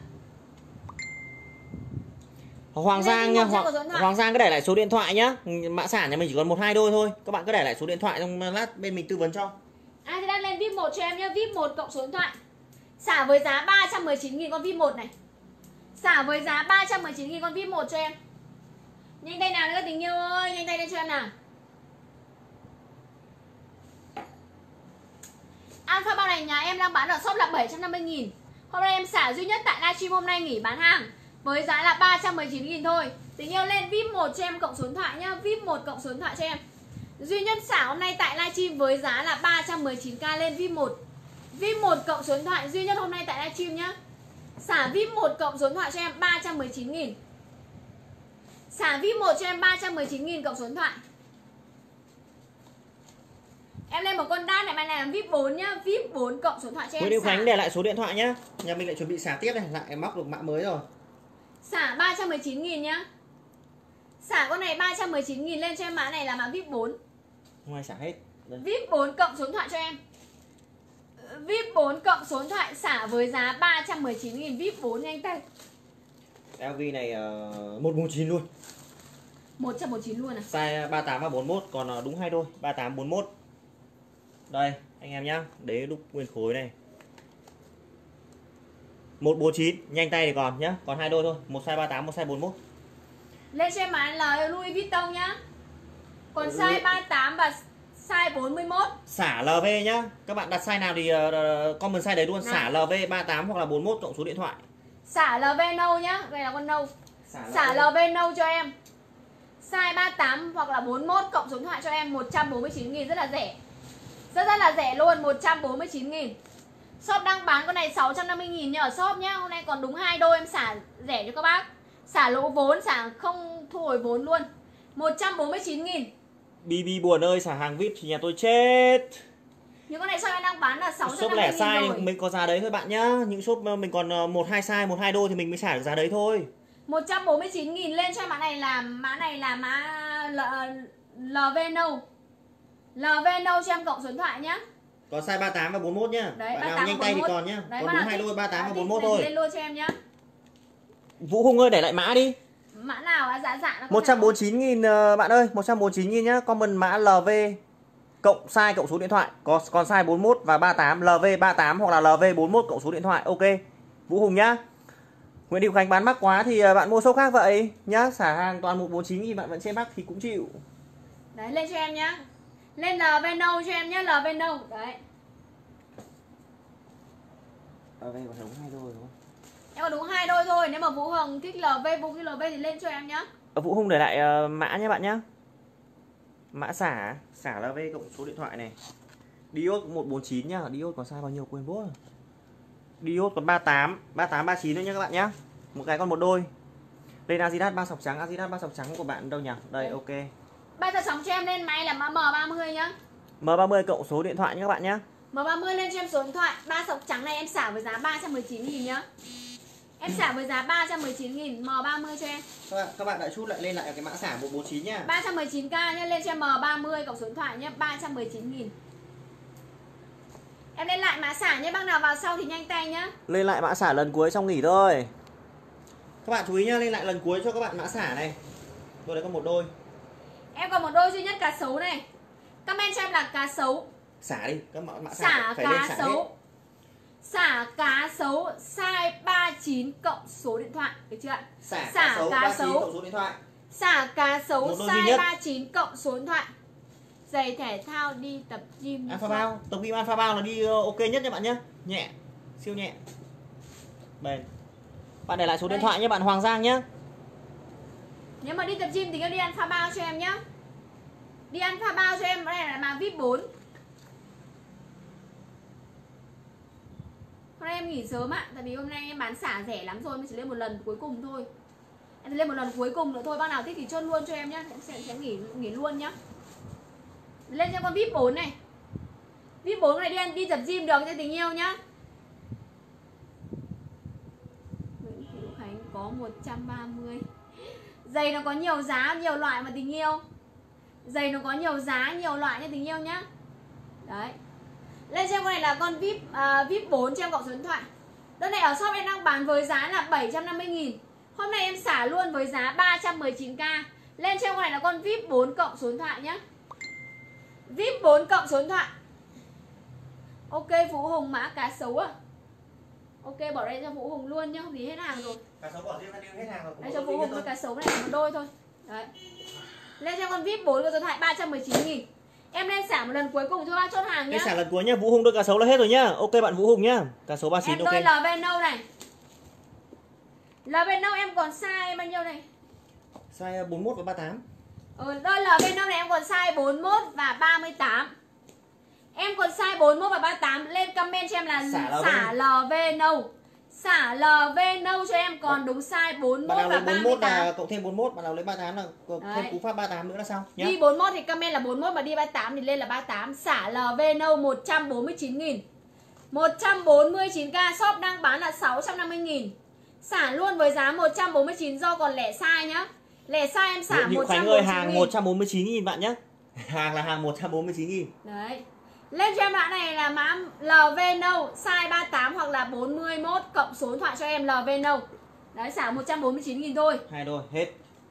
Hoàng Giang nha, Hoàng, Hoàng Giang cứ để lại số điện thoại nhá. Mã xả nhà mình chỉ còn một hai đôi thôi. Các bạn cứ để lại số điện thoại xong lát bên mình tư vấn cho. Adidas lên vê i pê một cho em nhá, vê i pê một cộng số điện thoại. Xả với giá ba trăm mười chín nghìn con vê i pê một này. Xả với giá ba trăm mười chín nghìn con vê i pê một cho em. Nhanh tay nào nữa tình yêu ơi, nhanh tay lên cho em nào. Alpha bao này nhà em đang bán ở shop là bảy trăm năm mươi nghìn. Hôm nay em xả duy nhất tại livestream hôm nay nghỉ bán hàng với giá là ba trăm mười chín nghìn thôi. Tình yêu lên vê i pê một cho em cộng số điện thoại nhá, vê i pê một cộng số điện thoại cho em. Duy nhất xả hôm nay tại livestream với giá là ba trăm mười chín k lên vê i pê một. vê i pê một cộng số điện thoại duy nhất hôm nay tại livestream nhá. Xả vê i pê một cộng số điện thoại cho em ba trăm mười chín nghìn. Xả vê i pê một cho em ba trăm mười chín nghìn cộng số điện thoại. Em lên một con đan này, bài này là vê i pê bốn nhá, vê i pê bốn cộng số điện thoại cho em. Nguyễn Hữu Khánh để lại số điện thoại nhá. Nhà mình lại chuẩn bị xả tiếp này, lại móc được mã mới rồi. Xả ba trăm mười chín nghìn nhá. Xả con này ba trăm mười chín nghìn lên cho em, mã này là mã vê i pê bốn. Không ai xả hết. Đây. vê i pê bốn cộng số điện thoại cho em. vê i pê bốn cộng số điện thoại xả với giá ba trăm mười chín nghìn, vê i pê bốn nhanh tay. lờ vê này uh, một bốn chín luôn. một trăm bốn mươi chín luôn à. Size ba tám và bốn mốt còn uh, đúng hai đôi, ba tám bốn mốt. Đây, anh em nhá, đế đúc nguyên khối này. một bốn chín, nhanh tay thì còn nhá, còn hai đôi thôi, một size ba tám, một size bốn mốt. Lên cho em mã là Louis Vuitton nhá. Còn ừ. Size ba tám và size bốn mươi mốt. Xả lờ vê nhá. Các bạn đặt size nào thì uh, comment size đấy luôn. Nào. Xả lờ vê ba tám hoặc là bốn mốt cộng số điện thoại. Xả lờ vê nâu nhá, đây là con nâu. Xả, Xả lờ vê nâu cho em. Size ba tám hoặc là bốn mốt cộng số điện thoại cho em một trăm bốn mươi chín nghìn, rất là rẻ. Rất rất là rẻ luôn, một trăm bốn mươi chín nghìn. Shop đang bán con này sáu trăm năm mươi nghìn nhá, ở shop nhá. Hôm nay còn đúng hai đôi em xả rẻ cho các bác. Xả lỗ vốn, xả không thu hồi vốn luôn. một trăm bốn mươi chín nghìn. bê bê buồn ơi, xả hàng vê i pê thì nhà tôi chết. Những con này shop em đang bán là sáu trăm năm mươi nghìn shop lẻ rồi. size mình có giá đấy thôi bạn nhá. Những shop mình còn một hai size, một hai đôi thì mình mới xả được giá đấy thôi. một trăm bốn mươi chín nghìn lên cho mã này là mã này là mã lờ vê nâu. lờ vê nâu cho em cộng số điện thoại nhá. Có size ba tám và bốn mốt nhá. Đấy, bạn nào nhanh tay thì còn nhá. Đấy, còn đúng hai đôi ba tám và bốn mốt thôi. Lên luôn cho em nhá. Vũ Hùng ơi để lại mã đi. Mã nào á? Dạ dạ một trăm bốn mươi chín nghìn bạn ơi, một trăm bốn mươi chín nghìn nhá. Comment mã lờ vê cộng size cộng số điện thoại. Có còn size bốn mốt và ba tám, lờ vê ba tám hoặc là lờ vê bốn mốt cộng số điện thoại. Ok. Vũ Hùng nhá. Nguyễn Hữu Khánh bán mắc quá thì bạn mua shop khác vậy nhá. Xả hàng toàn một trăm bốn mươi chín nghìn bạn vẫn chê mắc thì cũng chịu. Đấy, lên cho em nhá. Lên lờ vê nâu cho em nhá, lờ vê nâu. Đấy. lờ vê còn đúng hai đôi đúng không? Em còn đúng hai đôi thôi, nếu mà Vũ Hồng thích lờ vê, Vũ thích lờ vê thì lên cho em nhá. Vũ Hùng để lại uh, mã nhé bạn nhá. Mã xả, xả lờ vê cộng số điện thoại này. Diode một bốn chín nhá, diode còn size bao nhiêu quên bố. Diode còn ba tám, ba tám ba chín nữa nhá các bạn nhá. Một cái còn một đôi. Lên Adidas ba sọc trắng, Adidas ba sọc trắng của bạn đâu nhỉ? Đây. Đấy. Ok. Ba sọc trắng cho em lên máy là mã M ba mươi nhá. M ba mươi cộng số điện thoại nhá các bạn nhá. M ba mươi lên cho em số điện thoại. Ba sọc trắng này em xả với giá ba trăm mười chín nghìn nhá. Em xả với giá ba trăm mười chín nghìn, M ba mươi cho em. Các bạn các bạn lại chút lại lên lại cái mã xả một bốn chín nhá. ba trăm mười chín k nhá, lên cho em M ba mươi cộng số điện thoại nhá, ba trăm mười chín nghìn. Em lên lại mã xả nhé, bác nào vào sau thì nhanh tay nhá. Lên lại mã xả lần cuối xong nghỉ thôi. Các bạn chú ý nhá, lên lại lần cuối cho các bạn mã xả này. Tôi đấy có một đôi. Em còn một đôi duy nhất cá sấu này. Comment cho em là cá sấu. Xả đi, các mã, mã xả, xả phải cá lên xả sấu. hết. Xả cá sấu size ba chín cộng số điện thoại, được chưa ạ? Xả, Xả cá sấu cá ba chín sấu. cộng số điện thoại. Xả cá sấu Một đôi duy size nhất. ba chín cộng số điện thoại. Giày thể thao đi tập gym. Alpha bao, tập gym Alpha bao là đi ok nhất nha bạn nhé. Nhẹ, siêu nhẹ. Bền. Bạn để lại số Đây. điện thoại nhé bạn Hoàng Giang nhé. Nếu mà đi tập gym thì cứ đi ăn pha bao cho em nhá. Đi ăn pha bao cho em, cái này là mã vê i pê bốn. Hôm nay em nghỉ sớm ạ, tại vì hôm nay em bán xả rẻ lắm rồi, mình chỉ lên một lần cuối cùng thôi. Em chỉ lên một lần cuối cùng nữa thôi, bác nào thích thì chốt luôn cho em nhá, em sẽ, sẽ nghỉ nghỉ luôn nhá. Lên cho con vê i pê bốn này. vê i pê bốn này đi ăn đi tập gym được cho tình yêu nhá. Nguyễn Hữu Khánh có một trăm ba mươi. Giày nó có nhiều giá, nhiều loại mà tình yêu. Giày nó có nhiều giá, nhiều loại nha tình yêu nhá. Đấy. Lên cho em con này là con vê i pê, uh, vê i pê bốn cho em cộng số điện thoại. Đơn này ở shop em đang bán với giá là bảy trăm năm mươi nghìn. Hôm nay em xả luôn với giá ba trăm mười chín k. Lên cho em con này là con vê i pê bốn cộng số điện thoại nhá. vê i pê bốn cộng số điện thoại. Ok Vũ Hùng mã cá sấu à. Ok bỏ đây cho Vũ Hùng luôn nhá, không thì hết hàng rồi. Cá sấu bỏ riêng ra đi hết hàng rồi. Đây cho Vũ Hùng với cá sấu này một đôi thôi. Đấy. lên cho con vê i pê bốn có số thoại ba trăm mười chín nghìn. Em lên xả một lần cuối cùng cho bác chốt hàng nhá. Cái xả lần cuối nhá. Vũ Hùng đôi cá sấu là hết rồi nhá. Ok bạn Vũ Hùng nhá. Cá sấu ba chín em ok. đôi lờ vê nâu này. lờ vê nâu em còn size bao nhiêu này? Size bốn mốt và ba tám. Ừ, đôi lờ vê nâu này em còn size bốn mốt và ba mươi tám. Em còn size bốn mốt và ba mươi tám. Lên comment cho em là xả lờ vê nâu. Xả lờ vê nâu cho em còn đúng size bốn mốt và ba mươi tám. Là cộng thêm bốn mốt, bạn nào lấy ba mươi tám là cộng thêm cú pháp ba mươi tám nữa là sao nhá. Đi bốn mốt thì comment là bốn mốt mà đi ba mươi tám thì lên là ba mươi tám. Xả lờ vê nâu một trăm bốn mươi chín nghìn. một trăm bốn mươi chín k, shop đang bán là sáu trăm năm mươi nghìn. Xả luôn với giá một trăm bốn mươi chín do còn lẻ size nhá. Lẻ size em xả một trăm bốn mươi chín nghìn. Khánh ơi, hàng một trăm bốn mươi chín nghìn bạn nhé. Hàng là hàng một trăm bốn mươi chín nghìn. Đấy. Lên cho em mã này là mã lờ vê nâu size ba mươi tám hoặc là bốn mươi mốt cộng số điện thoại cho em lờ vê nâu. Đấy, xả một trăm bốn mươi chín nghìn thôi. Hai đôi hết.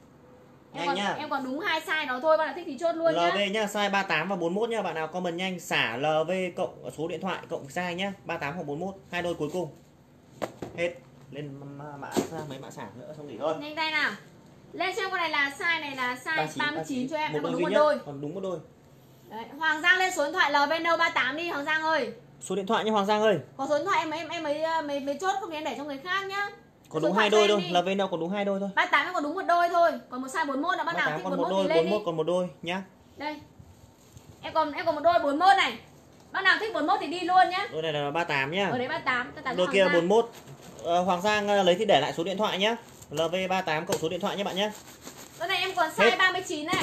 Em nhanh còn, nhá. em còn đúng hai size đó thôi, bạn nào thích thì chốt luôn nhá. lờ vê nhá, size ba mươi tám và bốn mươi mốt nhá, bạn nào comment nhanh xả lờ vê cộng số điện thoại cộng size nhá, ba mươi tám hoặc bốn mươi mốt, hai đôi cuối cùng. Hết. Lên mã ra mấy mã xả nữa xong nghỉ thôi. Nhanh tay nào. Lên cho em con này là size này là size ba mươi chín cho em, một em còn đúng duy một nhất, đôi. còn đúng một đôi. Đấy, Hoàng Giang lên số điện thoại lờ vê nâu ba mươi tám đi Hoàng Giang ơi. Số điện thoại nhá Hoàng Giang ơi. Có số điện thoại em ấy em ấy mấy mấy chốt không thì em để cho người khác nhá. Còn đúng hai đôi thôi, lờ vê nâu còn đúng hai đôi thôi. ba mươi tám em còn đúng một đôi thôi, còn một size bốn mốt là bác nào thích còn bốn một mốt thì đôi, lên bốn mốt còn một đôi nhá. Đây. Em còn em còn một đôi bốn mốt này. Bác nào thích bốn mốt thì đi luôn nhá. Đôi này là ba mươi tám nhá. Ở đấy ba mươi tám, ta đôi kia bốn mốt. Ờ, Hoàng Giang lấy thì để lại số điện thoại nhá. lờ vê ba mươi tám cộng số điện thoại nhé bạn nhé. Đôi này em còn size ba mươi chín này.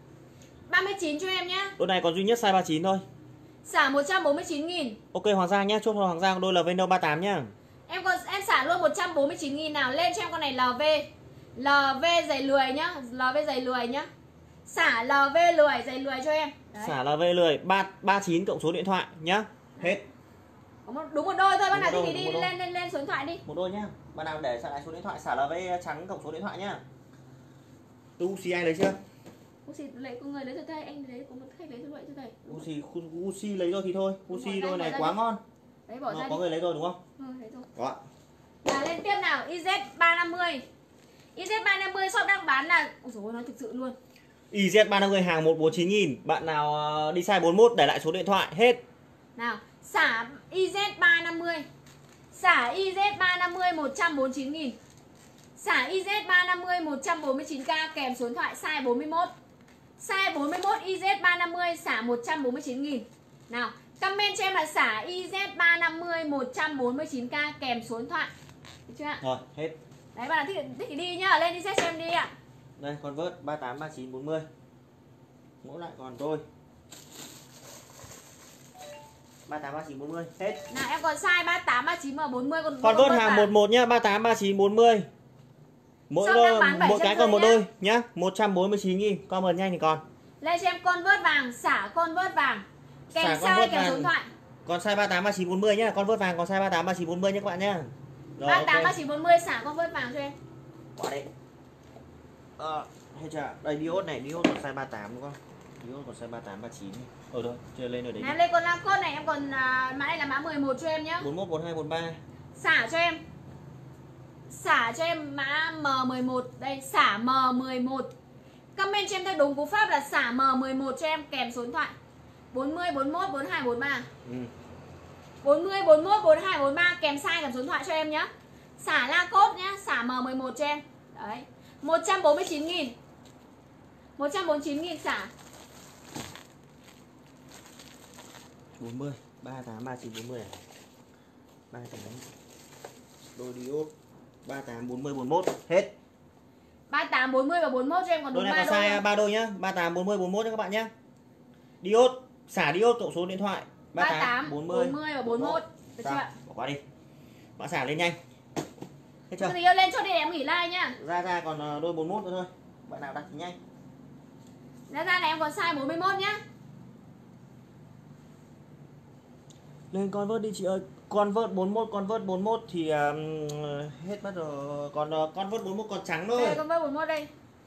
ba mươi chín cho em nhá. Đôi này còn duy nhất size ba mươi chín thôi. Xả một trăm bốn mươi chín nghìn. Ok Hoàng Giang nhá, chốt Hoàng Giang đôi lờ vê nâu ba mươi tám nhá. Em còn em xả luôn một trăm bốn mươi chín nghìn nào, lên cho em con này lờ vê. lờ vê giày lười nhá, lờ vê giày lười nhá. Xả lờ vê lười giày lười cho em. Đấy. Xả lờ vê lười ba ba chín cộng số điện thoại nhá. Hết. Có một, đúng một đôi thôi, bác nào thích đôi, thì đi lên lên lên số điện thoại đi. Một đôi nhá. Bạn nào để lại số điện thoại xả lờ vê trắng cộng số điện thoại nhá. Tu xi ai lấy chưa? Uzi lấy có người lấy cho thầy, anh lấy có một khách lấy cho vậy cho thầy. Uzi Uzi lấy rồi thì thôi. Uzi đôi này quá đi. ngon. Đấy bỏ Nó ra có đi. người lấy rồi đúng không? Ừ, lấy rồi. Có ạ. Là lên tiếp nào, i zét ba năm mươi. i zét ba năm mươi shop đang bán là ôi dồi ôi, nó thực sự luôn. i zét ba năm mươi hàng một trăm bốn mươi chín nghìn. Bạn nào đi size bốn mươi mốt để lại số điện thoại hết. Nào, xả i zét ba năm mươi. Xả i zét ba năm mươi một trăm bốn mươi chín nghìn. Xả i zét ba năm mươi một trăm bốn mươi chín k kèm số điện thoại size bốn mươi mốt. Size bốn mươi mốt i zét ba năm mươi xả một trăm bốn mươi chín nghìn. Nào, comment cho em là xả i zét ba năm mươi một trăm bốn mươi chín k kèm số điện thoại. Được chưa ạ? Rồi, hết. Đấy, bạn nào thích, thích thì đi nhá, lên đi xét cho em đi ạ. Đây, con vớt ba tám, ba chín, bốn mươi. Mỗi lại còn tôi. ba tám, ba chín, bốn mươi, hết. Nào, em còn size ba tám, ba chín và bốn mươi còn Con vớt hàng một một nhá, ba tám, ba chín, bốn mươi. Mỗi Shop đôi, đang bán mỗi cái bảy trăm còn một nhá. đôi nhá, một trăm bốn mươi chín nghìn. Comment nhanh thì còn. lên cho em con vớt vàng, xả con vớt vàng kèm Xả con size vớt kèm số vàng. điện thoại. Còn size ba tám, ba chín, bốn mươi nhá, con vớt vàng còn size ba tám, ba chín, bốn mươi nhá các bạn nhá. Rồi, ba tám, ok. ba chín, bốn mươi xả con vớt vàng cho em. Quả đấy. Ờ, hết chưa? Đây diode này, diode còn size ba tám đúng không? Diode còn size ba tám, ba chín. Ở đâu? Chưa lên ở đấy. Em lên con lam cốt này, em còn à, mã này là mã mười một cho em nhá. bốn mốt, bốn hai, bốn ba. Xả cho em. Xả cho em mã M mười một. Đây, xả M mười một. Comment cho em theo đúng cú pháp là xả M mười một cho em kèm số điện thoại bốn mươi bốn mốt bốn hai bốn ba. Ừ. bốn mươi bốn mốt bốn hai bốn ba kèm size kèm số điện thoại cho em nhá. Xả la cốt nhá, xả M mười một cho em. Đấy, một trăm bốn mươi chín nghìn. một trăm bốn mươi chín nghìn xả. bốn mươi, ba tám, ba chín, bốn mươi này. ba tám. Đôi diode ba tám, bốn mươi, bốn mốt hết. ba tám, bốn mươi và bốn mốt cho em còn Đôi đúng này ba có đôi. size ba đôi nhá, ba tám, bốn mươi, bốn mốt nhá các bạn nhá. Diode, xả diode cộng số điện thoại ba tám, bốn mươi và bốn mốt. Được chưa ạ? Bỏ qua đi. Mã xả lên nhanh. Hết chưa? Thì yêu lên cho đi em nghỉ like nhá. Ra ra còn đôi bốn mốt nữa thôi. Bạn nào đặt thì nhanh. Ra ra này em còn size bốn mươi mốt nhá. Lên convert đi chị ơi. Convert bốn mốt, convert bốn mốt thì um, hết mất rồi. Còn uh, convert bốn mốt còn trắng thôi. Đây, convert bốn mốt đây.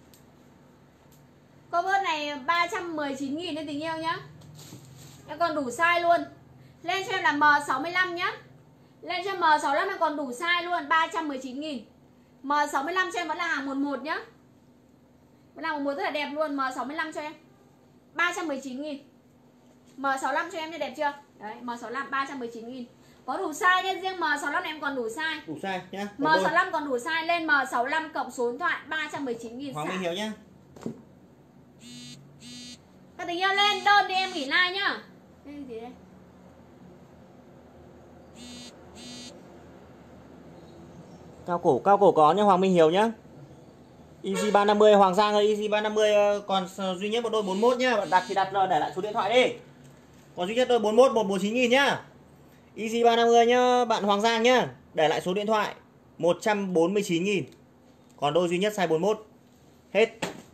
Convert này ba trăm mười chín nghìn nên tình yêu nhá. Em còn đủ size luôn. Lên cho em là M sáu mươi lăm nhá. Lên cho M sáu mươi lăm em còn đủ size luôn, ba trăm mười chín nghìn. M sáu mươi lăm cho em vẫn là hàng một một nhá. Vẫn là một một rất là đẹp luôn, M sáu mươi lăm cho em. ba trăm mười chín nghìn. M sáu mươi lăm cho em như đẹp chưa? Đấy, M sáu mươi lăm ba trăm mười chín nghìn. Có đủ size nên riêng M sáu mươi lăm này em còn đủ size. Đủ size nhá. M sáu mươi lăm còn đủ size, lên M sáu mươi lăm cộng số điện thoại ba trăm mười chín nghìn. Hoàng Minh Hiếu nhá. Các tình yêu lên đơn đi em nghỉ like nhá. Đây gì đây? Cao cổ, cao cổ có nhá, Hoàng Minh Hiếu nhá. Easy ba năm mươi, Hoàng Giang ơi, Easy ba năm mươi còn duy nhất một đôi bốn mốt nhá. Bạn đặt thì đặt để lại số điện thoại đi. Còn duy nhất đôi bốn mốt một trăm bốn mươi chín nghìn nhá. Easy ba năm mươi nhá, bạn Hoàng Giang nhá. Để lại số điện thoại một trăm bốn mươi chín nghìn. Còn đôi duy nhất size bốn mốt. Hết.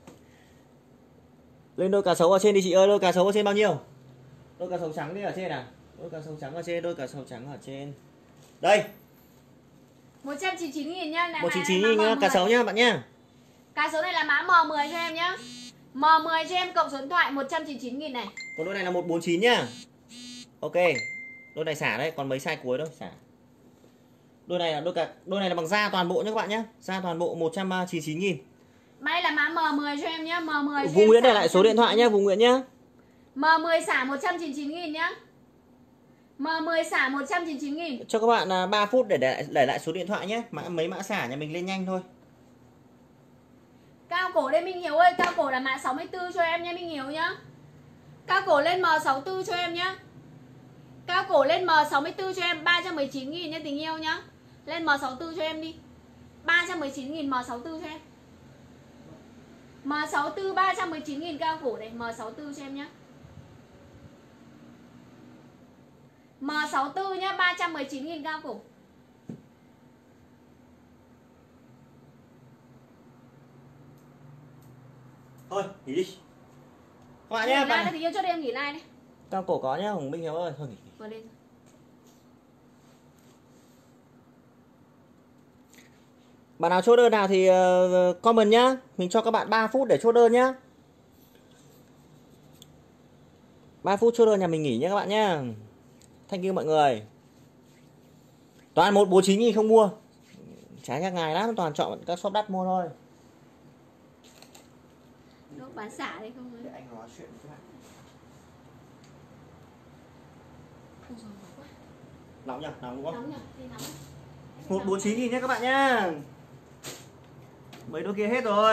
Lên đôi cá sấu ở trên đi chị ơi, đôi cá sấu ở trên bao nhiêu? Đôi cá sấu trắng đi ở trên à? Đôi cá sấu trắng ở trên, đôi cá sấu trắng ở trên. Đây. một trăm chín mươi chín nghìn nhá. một trăm chín mươi chín nghìn nhá, cá sấu nhá bạn nhá. Cá sấu này là mã M mười cho em nhá. M mười cho em cộng số điện thoại một trăm chín mươi chín nghìn này. Còn đôi này là một trăm bốn mươi chín nhá. Ok. Đôi này xả đấy, còn mấy size cuối đâu, xả. Đôi này là đôi cả đôi này là bằng da toàn bộ nhá các bạn nhá. Da toàn bộ một trăm chín mươi chín nghìn. Đây là mã M mười cho em nhá, M mười. Vũ Nguyễn để lại số điện thoại nhá, Vũ Nguyễn nhá. M mười xả một trăm chín mươi chín nghìn nhá. M mười xả một trăm chín mươi chín nghìn. Cho các bạn ba phút để để lại, để lại số điện thoại nhé. Mã mấy mã xả nhà mình lên nhanh thôi. Cao cổ đây Minh Hiếu ơi, cao cổ là mã sáu mươi tư cho em nhá Minh Hiếu nhá. Cao cổ lên M sáu mươi tư cho em nhá. Cao cổ lên M sáu mươi tư cho em ba trăm mười chín nghìn nhá tình yêu nhá. Lên M sáu mươi tư cho em đi. ba trăm mười chín nghìn M sáu mươi tư cho em. M sáu mươi tư ba trăm mười chín nghìn cao cổ này, M sáu mươi tư cho em nhá. M sáu mươi tư nhá, ba trăm mười chín nghìn cao cổ. Thôi, nghỉ đi. Các bạn nhé, bạn. Thì yêu cho em nghỉ like đi. Cao cổ có nhá, Hùng Minh Hiếu ơi, thôi nghỉ. Vừa lên. Bạn nào chốt đơn nào thì uh, comment nhá. Mình cho các bạn ba phút để chốt đơn nhá. ba phút chốt đơn nhà mình nghỉ nhé các bạn nhá. Thank you mọi người. Toàn một trăm bốn mươi chín nghìn không mua. Trái các ngài lắm, toàn chọn các shop đắt mua thôi. Nó bán xả đây không ơi. Để anh nói chuyện với các bạn. Nóng nhỉ, nóng đúng không? Nóng nhỉ, thì nóng. một trăm bốn mươi chín nghìn nhé các bạn nhá. Mấy đôi kia hết rồi.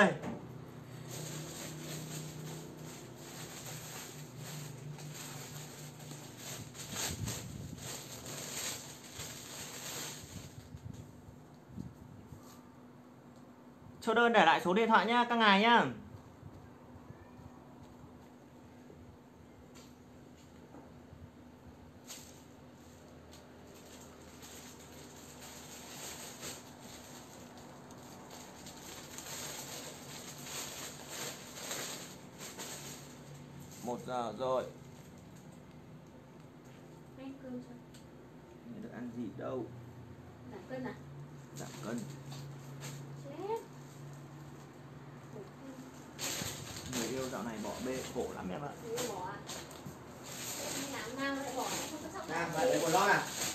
Cho đơn để lại số điện thoại nhá các ngài nhá. Một giờ rồi. Anh cơm cho. Người được ăn gì đâu. Giảm cân à? Giảm cân. Chết. Người yêu dạo này bỏ bê khổ lắm em ạ. Người yêu bỏ à? Em làm nào lại bỏ, không có sóc. Nam lại lấy quần lót à?